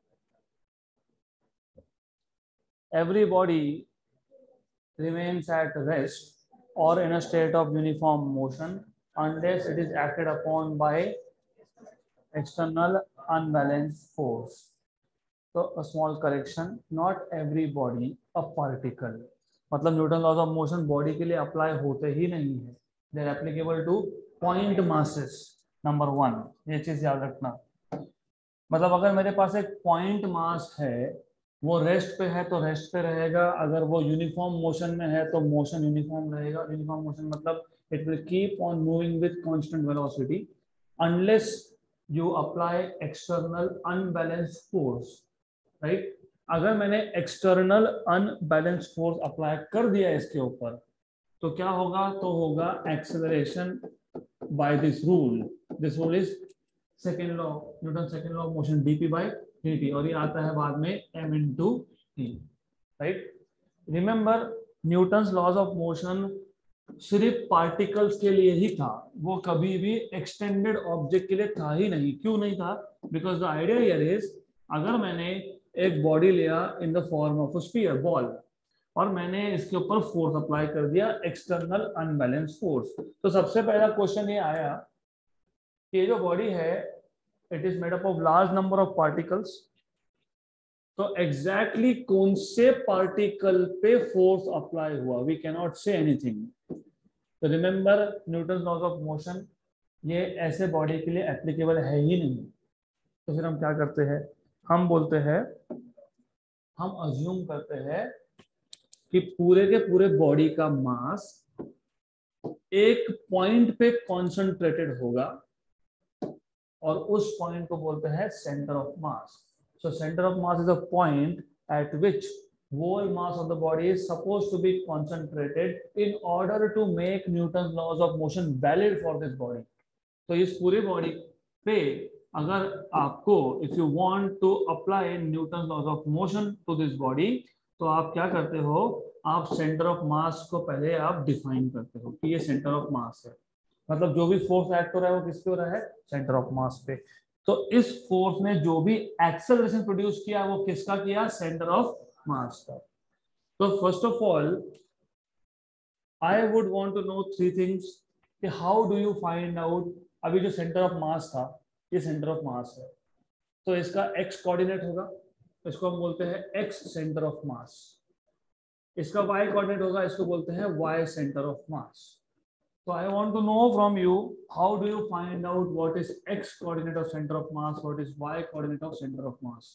Every body remains at rest or in a state of uniform motion unless it is acted upon by external unbalanced force. So a small correction, not every body a particle. मतलब Newton laws of motion body के लिए apply होते ही नहीं है. They are applicable to point masses. Number one, ये चीज याद रखना. मतलब अगर मेरे पास एक पॉइंट मास है, वो रेस्ट पे है तो रेस्ट पे रहेगा. अगर वो यूनिफॉर्म मोशन में है तो मोशन यूनिफॉर्म रहेगा. यूनिफॉर्म मोशन मतलब it will keep on moving with constant velocity unless you apply external unbalanced force. Right. अगर मैंने एक्सटर्नल अनबैलेंस्ड फोर्स अप्लाई कर दिया इसके ऊपर तो क्या होगा? तो होगा acceleration by this rule. This rule is second law, Newton second law of motion, dp by dt, और ये आता है बाद में m into t. Right. Remember Newton's laws of motion सिर्फ पार्टिकल्स के लिए ही था. वो कभी भी एक्सटेंडेड ऑब्जेक्ट के लिए था ही नहीं. क्यों नहीं था? Because the idea here is, अगर मैंने एक बॉडी लिया in the form of a sphere ball और मैंने इसके ऊपर फोर्स अप्लाई कर दिया, एक्सटर्नल अनबैलेंस फोर्स, तो सबसे पहला क्वेश्चन ये आया कि ये जो बॉडी है it is made up of large number of particles. तो एग्जैक्टली exactly कौन से पार्टिकल पे फोर्स अप्लाई हुआ, we can not say anything. तो remember Newton laws of motion ये ऐसे बॉडी के लिए एप्लीकेबल है ही नहीं. तो फिर हम क्या करते हैं? हम बोलते हैं, हम अज्यूम करते हैं कि पूरे के पूरे बॉडी का मास एक पॉइंट पे कॉन्सेंट्रेटेड होगा और उस पॉइंट को बोलते हैं centre of mass. So centre of mass is a point at which whole mass of the body is supposed to be concentrated in order to make Newton's laws of motion valid for this body. तो इस पूरे body पे अगर आपको if you want to apply Newton's laws of motion to this body, तो आप क्या करते हो? आप सेंटर ऑफ मास को पहले आप डिफाइन करते हो कि ये सेंटर ऑफ मास है. मतलब जो भी फोर्स एक्ट हो रहा है वो किसके हो रहा है? सेंटर ऑफ मास पे. तो इस फोर्स ने जो भी एक्सेलरेशन प्रोड्यूस किया वो किसका किया? सेंटर ऑफ मास का. तो first of all I would want to know three things कि how do you find out. अभी जो सेंटर ऑफ मास था ये सेंटर ऑफ मास है, तो इसका एक्स कोऑर्डिनेट होगा, इसको हम बोलते हैं एक्स सेंटर ऑफ मास. इसका वाई कोऑर्डिनेट होगा, इसको बोलते हैं Y centre of mass. So I want to know from you, how do you find out what is x coordinate of center of mass, what is y coordinate of center of mass?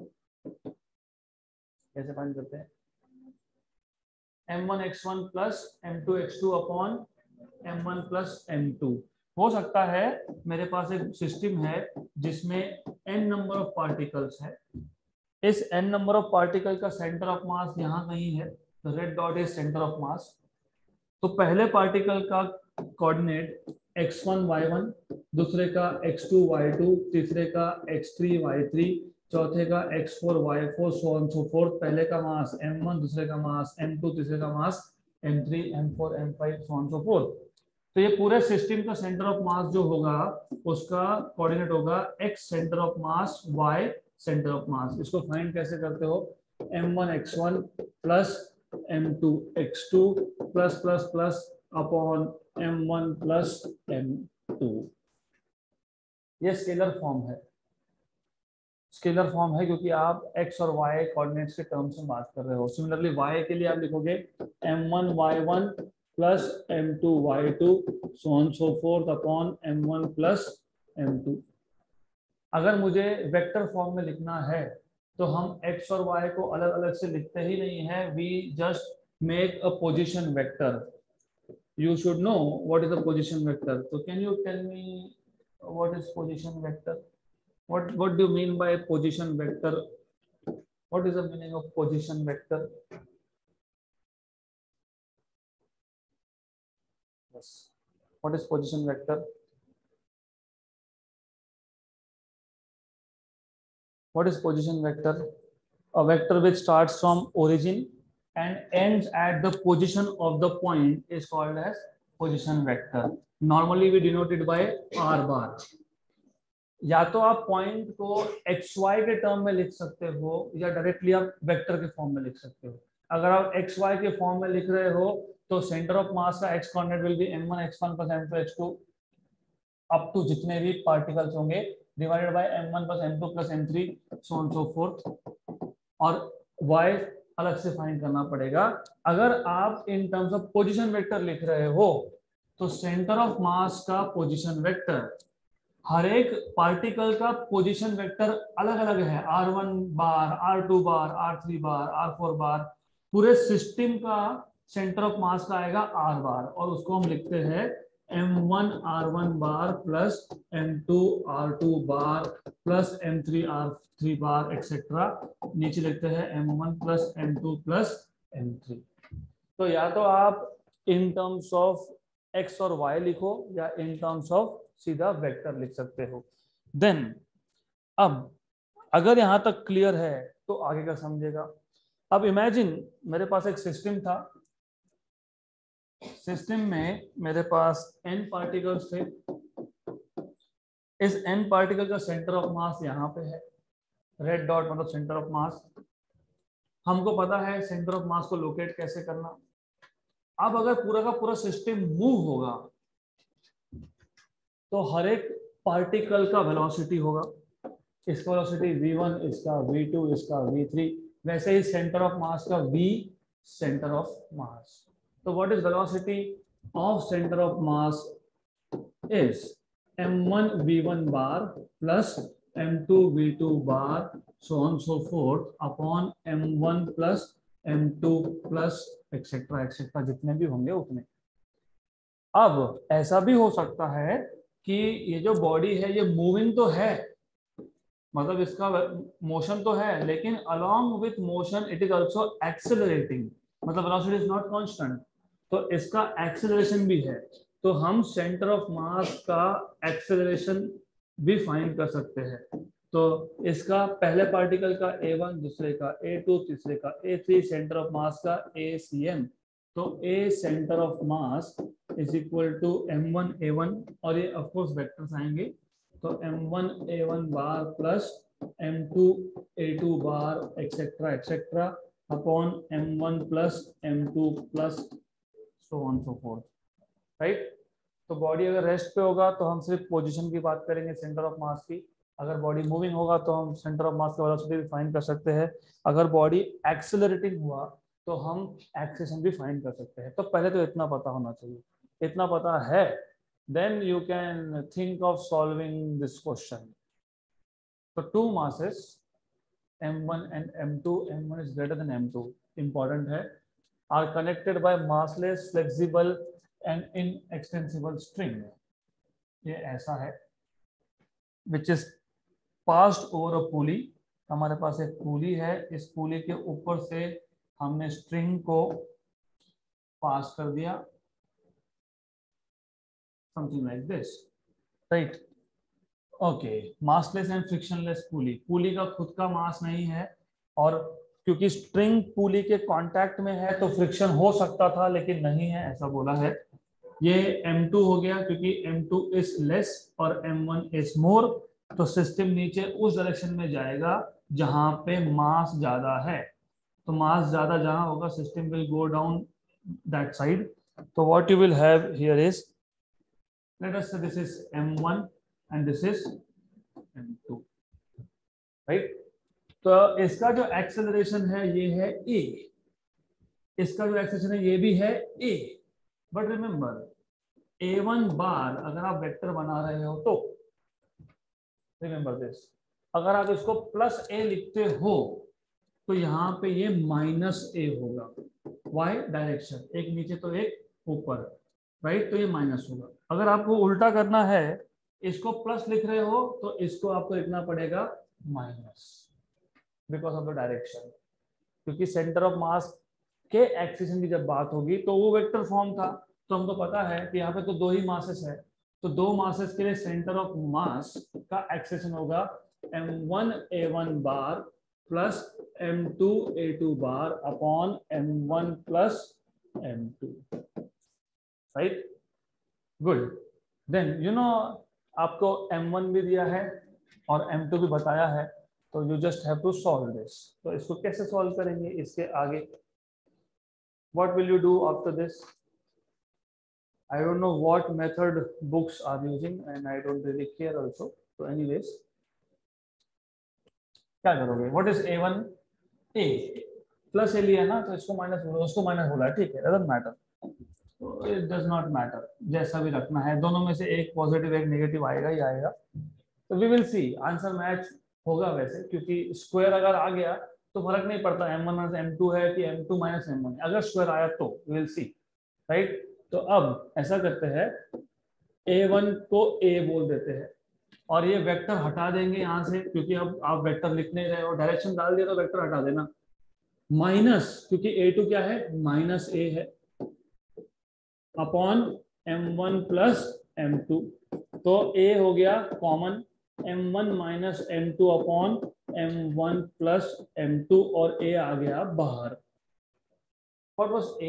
कैसे find करते हैं? m one x one plus m two x two upon m one plus m two. हो सकता है मेरे पास एक system है जिसमें n नंबर ऑफ पार्टिकल्स है. इस n नंबर ऑफ पार्टिकल का सेंटर ऑफ मास यहाँ कहीं है. तो red dot is centre of mass. तो पहले पार्टिकल का coordinate X one Y one, दूसरे का एक्स टू वाई टू, तीसरे का एक्स थ्री वाई थ्री, चौथे का X four Y four, so on so forth. पहले का मास एम वन, दूसरे का मास एम टू, तीसरे का mass M three, M four, M five, so on so forth. तो ये पूरे सिस्टम का सेंटर ऑफ मास जो होगा उसका कोऑर्डिनेट होगा X centre of mass, Y centre of mass. इसको फाइंड कैसे करते हो? M one X one plus M two X two plus plus plus upon M one plus M two. ये स्केलर फॉर्म है, स्केलर फॉर्म है क्योंकि आप x और y कोऑर्डिनेट्स के टर्म्स में बात कर रहे हो। सिमिलरली y के लिए आप लिखोगे M one Y one plus M two Y two, so on so forth upon M one plus M two. अगर मुझे वेक्टर फॉर्म में लिखना है तो हम x और y को अलग अलग से लिखते ही नहीं है, we just make a position vector. You should know what is a position vector. So can you tell me what is position vector? What what do you mean by position vector? What is the meaning of position vector? Yes. What is position vector? What is position vector? A vector which starts from origin and ends at the position of the point is called as position vector. Normally we denote it by r bar. या तो आप point को x Y के term में लिख सकते हो या डायरेक्टली आप वेक्टर के फॉर्म में लिख सकते हो। अगर आप एक्स वाई के फॉर्म में लिख रहे हो तो सेंटर ऑफ मास का X coordinate will be M one X one plus M two X two up to जितने भी पार्टिकल्स होंगे divided by M one plus M two plus M three, so on so forth. और y अलग से find करना पड़ेगा। अगर आप in terms of position vector लिख रहे हो तो सेंटर ऑफ मास का पोजीशन वेक्टर, हर एक पार्टिकल का पोजीशन वेक्टर अलग अलग है, R one bar, R two bar, R three bar, R four bar. पूरे सिस्टम का सेंटर ऑफ मास का आएगा आर बार और उसको हम लिखते हैं M one R one bar plus M two R two bar plus M three R three bar etcetera. नीचे लिखते हैं M one plus M two plus M three. तो या तो आप इन टर्म्स ऑफ एक्स और वाई लिखो या इन टर्म्स ऑफ सीधा वेक्टर लिख सकते हो। देन अब अगर यहां तक क्लियर है तो आगे का समझेगा। अब इमेजिन मेरे पास एक सिस्टम था, सिस्टम में मेरे पास n पार्टिकल्स थे। इस n पार्टिकल का सेंटर ऑफ मास यहाँ पे है, रेड डॉट मतलब सेंटर ऑफ मास। हमको पता है सेंटर ऑफ मास को लोकेट कैसे करना। अब अगर पूरा का पूरा सिस्टम मूव होगा तो हर एक पार्टिकल का वेलोसिटी होगा। इसका वेलोसिटी वी वन, इसका वी टू, इसका वी थ्री। वैसे ही सेंटर ऑफ मास का v सेंटर ऑफ मास। तो what is velocity of centre of mass is M one V one bar plus M two V two bar, so on so forth upon M one plus M two plus etcetera etcetera, जितने भी होंगे उतने। अब ऐसा भी हो सकता है कि ये जो बॉडी है ये मूविंग तो है, मतलब इसका मोशन तो है, लेकिन along with motion it is also accelerating, मतलब वेलोसिटी इज नॉट कांस्टेंट, तो इसका एक्सेलरेशन भी है। तो हम सेंटर ऑफ मास का एक्सेलरेशन भी फाइंड कर सकते हैं। तो इसका पहले पार्टिकल का ए वन, दूसरे का ए टू, तीसरे का A three, centre of mass का ए सी एम। तो A centre of mass is equal to M one A one, और ये ऑफ कोर्स वेक्टर्स आएंगे। तो M one A one bar plus M two A two bar etcetera etcetera upon M one plus M two plus so on so forth, right. तो body अगर rest पे होगा तो हम सिर्फ पोजीशन की बात करेंगे सेंटर ऑफ मास की। अगर बॉडी मूविंग होगा तो हम सेंटर ऑफ मास का वेलोसिटी भी फाइंड कर सकते हैं। अगर बॉडी एक्सेलरेटिंग हुआ तो हम एक्सेलेरेशन भी फाइंड कर सकते हैं। तो पहले तो इतना पता होना चाहिए। इतना पता है, then you can think of solving this question. So two masses m one and m two, m one is greater than m two, important है, are connected by massless, flexible and inextensible string. ये ऐसा है which is passed over a pulley. हमारे पास एक pulley है, इस पुली के ऊपर से हमने स्ट्रिंग को पास कर दिया something like this, right. Okay, massless and frictionless pulley, pulley का खुद का मास नहीं है, और क्योंकि स्ट्रिंग पुली के कांटेक्ट में है तो फ्रिक्शन हो सकता था लेकिन नहीं है, ऐसा बोला है। ये एम टू हो गया क्योंकि एम टू इज लेस और एम वन इज मोर, तो सिस्टम नीचे उस डायरेक्शन में जाएगा जहां पे मास ज्यादा है। तो मास ज्यादा जहां होगा system will go down that side. तो what you will have here is, let us say this is M one and this is M two, right. तो इसका जो एक्सेलरेशन है ये है ए, इसका जो एक्सेलरेशन है ये भी है A, but remember A one bar अगर आप वेक्टर बना रहे हो तो रिमेंबर दिस, अगर आप इसको प्लस ए लिखते हो तो यहाँ पे ये माइनस ए होगा, वाई डायरेक्शन, एक नीचे तो एक ऊपर, राइट, तो ये माइनस होगा। अगर आपको उल्टा करना है, इसको प्लस लिख रहे हो तो इसको आपको लिखना पड़ेगा minus, because of the direction, क्योंकि सेंटर ऑफ मास के एक्सेशन की जब बात होगी तो वो वेक्टर फॉर्म था, तो हमको पता है कि यहाँ पे तो दो ही मासेस है, तो दो मासेस के लिए सेंटर ऑफ मास का एक्सेशन होगा M one A one bar plus M two A two bar upon M one plus M two, right, good. Then you know आपको एम वन भी दिया है और एम टू भी बताया है, तो you just have to solve this. तो इसको कैसे सॉल्व करेंगे, इसके आगे what will you do after this? I don't know what method books are using and I don't really care also, so anyways क्या करोगे, what is a one, a plus A लिया ना, तो इसको माइनस बोलो, उसको माइनस बोला, ठीक है, doesn't matter, so it does not matter, जैसा भी रखना है, दोनों में से एक पॉजिटिव एक नेगेटिव आएगा ही आएगा। तो we will see answer match होगा वैसे, क्योंकि स्क्वायर अगर आ गया तो फर्क नहीं पड़ता M one minus M two है कि M two minus M one, अगर स्क्वायर आया तो वी विल सी, राइट। तो अब ऐसा करते हैं, ए वन को ए बोल देते हैं और ये वेक्टर हटा देंगे यहाँ से, क्योंकि अब आप वेक्टर लिख नहीं रहे हो, डायरेक्शन डाल दिया तो वेक्टर हटा देना, माइनस, क्योंकि ए टू क्या है, माइनस ए है, upon M one plus M two, तो ए हो गया common, M one minus M two upon M one plus M two, और ए आ गया बाहर। What was A?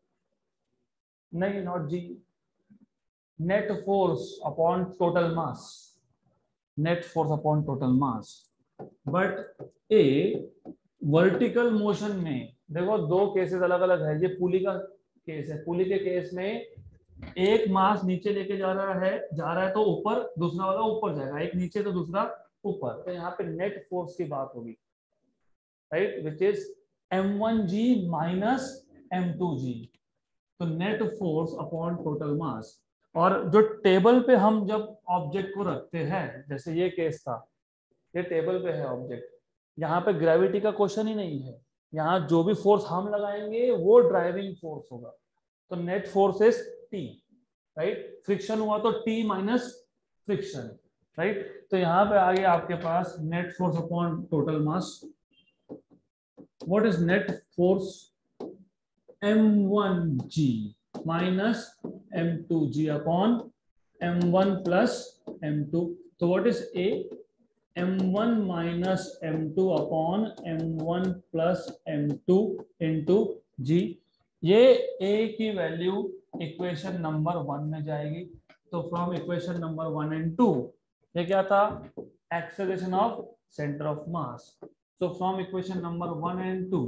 नहीं, not G. Net force upon total mass. Net force upon total mass. But A vertical motion में देखो दो cases अलग अलग है, ये पुली का केस है, पुली के केस में एक मास नीचे लेके जा रहा है जा रहा है तो ऊपर, दूसरा वाला ऊपर जाएगा, एक नीचे तो दूसरा ऊपर, तो यहाँ पे नेट फोर्स की बात होगी, right, which is M one G minus M two जी, तो net force upon total mass. और जो टेबल पे हम जब ऑब्जेक्ट को रखते हैं, जैसे ये केस था, ये टेबल पे है ऑब्जेक्ट, यहाँ पे ग्रेविटी का क्वेश्चन ही नहीं है, यहाँ जो भी फोर्स हम लगाएंगे वो ड्राइविंग फोर्स होगा, तो net force is T, right, friction हुआ तो टी माइनस फ्रिक्शन, राइट। तो यहाँ पे आ गया आपके पास net force upon total mass. What is net force, M one G minus M two ji upon M one plus M two, तो what is A, M one minus M two upon M one plus M two into G. ये A की value equation number one में जाएगी, तो from equation number one and two, ये क्या था, acceleration of centre of mass, so from equation number one and two,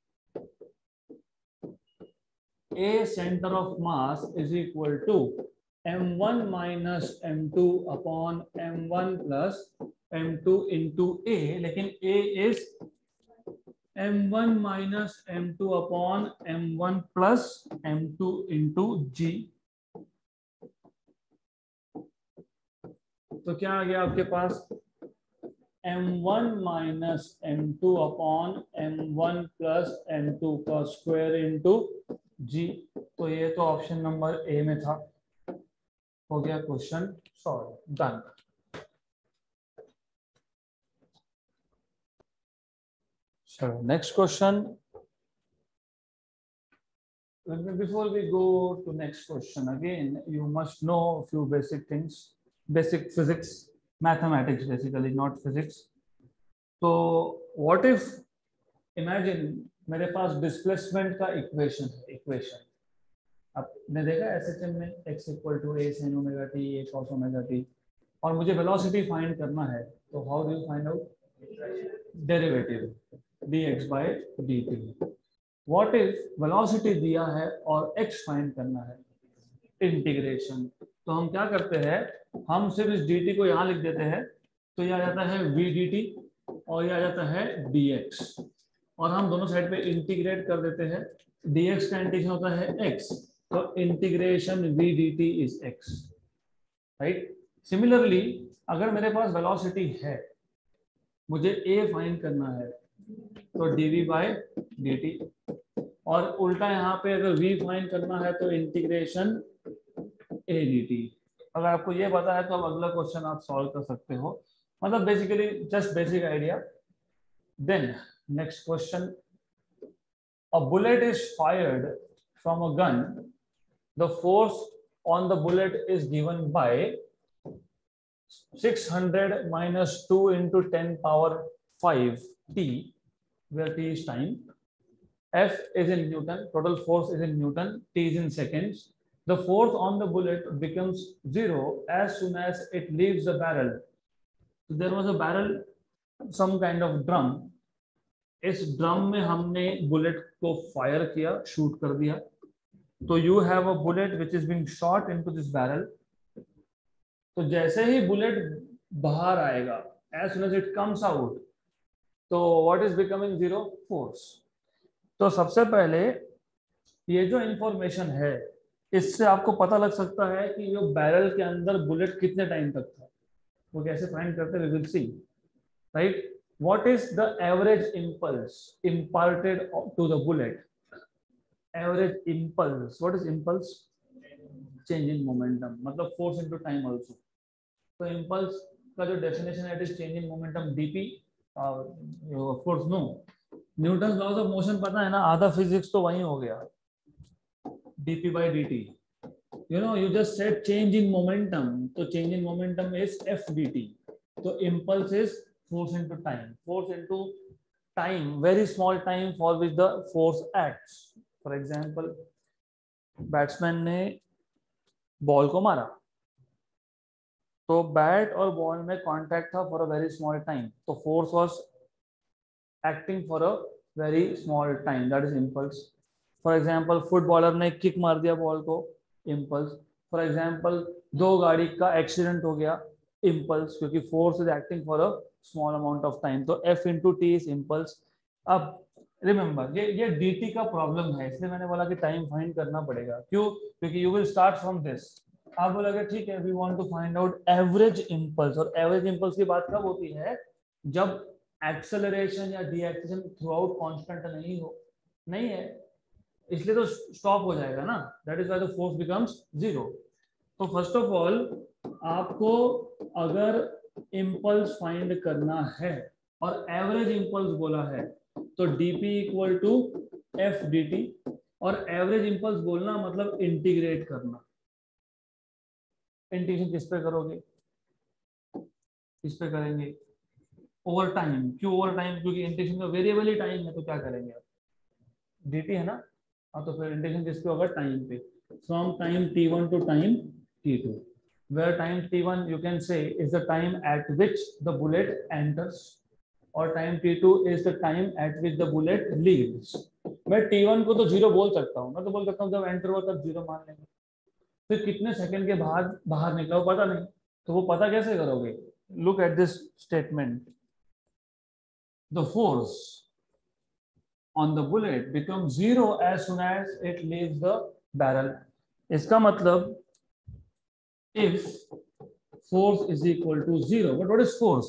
a center of mass is equal to m one minus m two upon m one plus m two into a, लेकिन a is m one minus m two upon m one plus m two into g। तो क्या आ गया आपके पास, M one minus M two upon M one plus M two का square into G. तो ये तो ऑप्शन नंबर ए में था, हो गया क्वेश्चन सॉल्व, डन। चलो next question, before we go to next question, again you must know few basic things, basic physics, mathematics basically, not physics. So what if, imagine मेरे पास displacement का equation है, equation आपने देखा S H M में x equal to A sin omega T A cos omega T, और मुझे velocity find करना है, तो how do you find out derivative dx by dt. What if velocity दिया है और x फाइंड करना है, इंटीग्रेशन. तो हम क्या करते हैं, हम सिर्फ इस dt को यहाँ लिख देते हैं, तो यह आ जाता है v dt और यह आ जाता है dx, और हम दोनों साइड पे इंटीग्रेट कर देते हैं. dx का इंटीग्रेशन होता है x, तो इंटीग्रेशन v dt इज x, राइट. सिमिलरली अगर मेरे पास वेलोसिटी है, मुझे a फाइंड करना है, तो dv by dt, और उल्टा यहाँ पे अगर v फाइंड करना है तो इंटीग्रेशन a dt. अगर आपको ये पता है तो अब अगला क्वेश्चन आप सॉल्व कर सकते हो. मतलब basically just basic idea. Then next question. A bullet is fired from a gun. The force on the bullet is given by six hundred minus two into ten power five t, where t is time. F is in Newton. Total force is in Newton. T is in seconds. The force on the bullet becomes zero as soon as it leaves the barrel. So there was a barrel, some kind of drum. इस drum में हमने bullet को fire किया, shoot कर दिया. तो you have a bullet which is being shot into this barrel. तो जैसे ही बुलेट बाहर आएगा, as soon as it comes out, तो what is becoming zero? Force. तो सबसे पहले ये जो इंफॉर्मेशन है, इससे आपको पता लग सकता है कि जो बैरल के अंदर बुलेट कितने टाइम तक था. वो कैसे फाइंड करते हैं, we will see, right. What is the average impulse imparted to the bullet? Average impulse. What is impulse? Change in momentum. मतलब force into time also. तो impulse का जो definition है, it is change in momentum dp. Uh, of course no. Newton's laws of motion पता है ना, आधा physics तो वही हो गया. dp by dt. You know, you just said change in momentum. तो change in momentum is f dt. तो impulse is force into time. Force into time, very small time for which the force acts. For example, batsman ने ball को मारा, तो bat और ball में contact था for a very small time, तो force was acting for a very small time, that is impulse. For example, footballer ने kick मार दिया बॉल को, इम्पल्स. फॉर एग्जांपल, दो गाड़ी का एक्सीडेंट हो गया, इम्पल्स, क्योंकि force is acting for a small amount of time. तो F into T is impulse. अब रिमेंबर, ये ये dt का प्रॉब्लम है, इसलिए मैंने बोला कि टाइम फाइंड करना पड़ेगा. क्यों? क्योंकि you will start from this. आप बोलोगे ठीक है, we want to find out average impulse. और एवरेज इम्पल्स की बात कब होती है? जब एक्सेलरेशन या डीएक्सेलरेशन थ्रू आउट कॉन्स्टेंट नहीं हो, नहीं है, इसलिए तो स्टॉप हो जाएगा ना. That is why the force becomes zero. तो फर्स्ट ऑफ ऑल आपको अगर इम्पल्स फाइंड करना है और एवरेज इम्पल्स बोला है, तो dp equal to F D T. और एवरेज इम्पल्स बोलना मतलब इंटीग्रेट करना. इंटीग्रेशन किस पे करोगे? किस पे करेंगे? Over time. क्यों ओवर टाइम? क्योंकि इंटीग्रेशन का वेरिएबल ही टाइम है, तो क्या करेंगे आप? dt है ना. हाँ, तो फिर इंटीग्रेशन किस पे होगा? टाइम पे. From time T one to time T two, where time t one you can say is the time at which the bullet enters, or time t two is the time at which the bullet leaves. मैं t one को तो zero बोल सकता हूँ, मैं तो बोल सकता हूँ जब एंटर हुआ तब जीरो मान लेंगे. फिर कितने सेकंड के बाद बाहर निकला वो पता नहीं, तो वो पता कैसे करोगे? Look at this statement. The force on the bullet becomes zero as soon as it leaves the barrel. इसका मतलब if force is equal to zero, but what is force?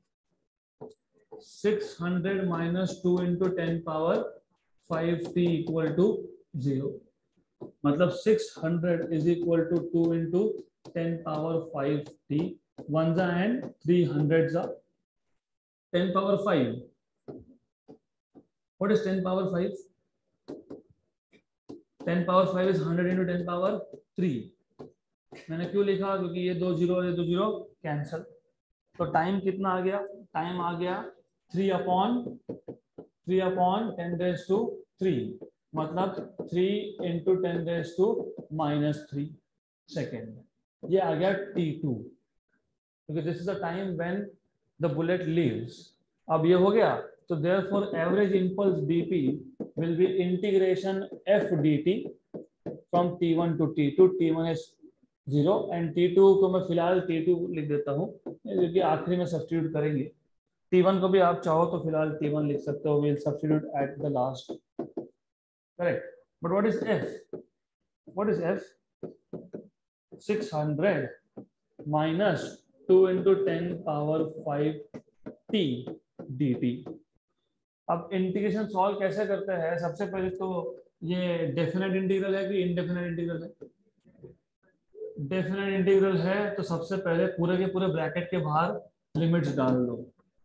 six hundred minus two into ten power five t equal to zero. मतलब six hundred is equal to two into ten power five t. Ones are and three hundreds are ten power five. What is ten power five? Ten power five is hundred into ten power three. मैंने क्यों लिखा, क्योंकि ये दो zero और ये दो zero cancel. तो टाइम कितना आ गया, टाइम आ गया three upon three upon ten raise to three, मतलब three into ten raise to minus three second. ये आ गया टी टू, क्योंकि this is the time when the bullet leaves. अब ये हो गया, तो therefore average impulse dp will be integration f dt from t one to t two, t one is zero and t two को मैं फिलहाल t two लिख देता हूँ, क्योंकि आखिरी में सब्स्टिट्यूट करेंगे। t one को भी आप चाहो तो फिलहाल t one लिख सकते हो, we'll substitute at the last, correct? But what is f? What is f? six hundred minus two into ten power five t dt। अब इंटीग्रेशन सॉल्व कैसे करते हैं? सबसे पहले तो ये डेफिनेट इंटीग्रल है कि इनडेफिनेट इंटीग्रल है? डेफिनेट इंटीग्रल है, तो सबसे पहले पूरे के पूरे ब्रैकेट के बाहर लिमिट्स डाल दो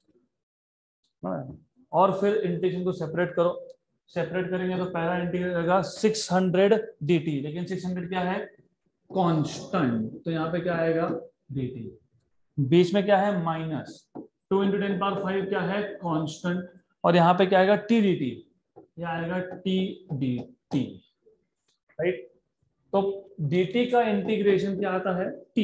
और फिर इंटीग्रेशन को सेपरेट करो। सेपरेट करेंगे तो पहला इंटीग्रल रहेगा सिक्स हंड्रेड dt, लेकिन सिक्स हंड्रेड क्या है? कांस्टेंट, तो यहाँ पे क्या आएगा? dt। बीच में क्या है? Minus two into ten power five क्या है? कांस्टेंट, और यहाँ पे क्या आएगा? टी डी टी, यह आएगा टी डी टी, राइट? तो dt का इंटीग्रेशन क्या आता है? t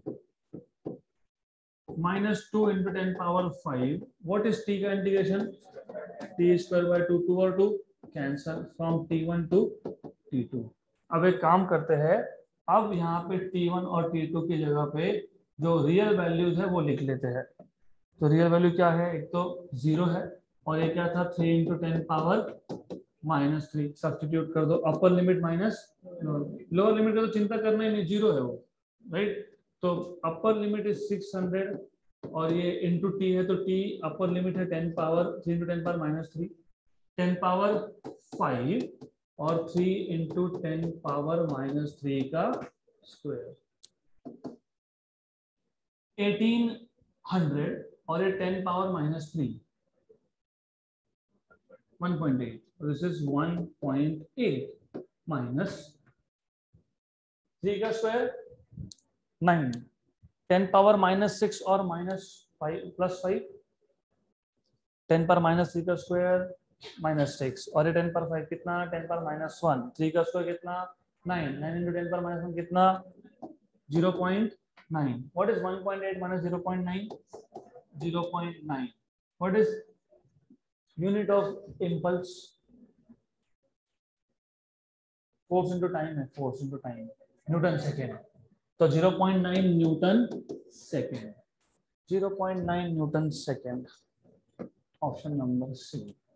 minus two into ten power five. What is t का integration? t square by two, two और two cancel, from T one to T two. अब एक काम करते हैं, अब यहाँ पे टी वन और टी टू की जगह पे जो रियल वैल्यूज है वो लिख लेते हैं। तो रियल वैल्यू क्या है? एक तो जीरो है और ये क्या था? Three into ten power minus three. Substitute कर दो, upper limit minus lower limit का तो चिंता करना ही नहीं, जीरो है वो, राइट? तो upper limit is six hundred और ये इंटू टी है, तो टी अपर लिमिट है ten power three into ten power minus three, ten power five और three into ten power minus three का स्क्वायर, एटीन हंड्रेड और ये ten power minus three, one point eight, this is one point eight minus three का square nine, ten power minus six और minus five plus five, ten power minus three का square minus six और ये ten power five कितना? Ten power minus one, three का square कितना? Nine, nine into ten power minus one कितना? Zero point nine. What is one point eight minus zero point nine? Zero point nine. What is unit of impulse? Force into time है, force into time, newton second. तो zero point nine newton second, zero point nine newton second, option number सी।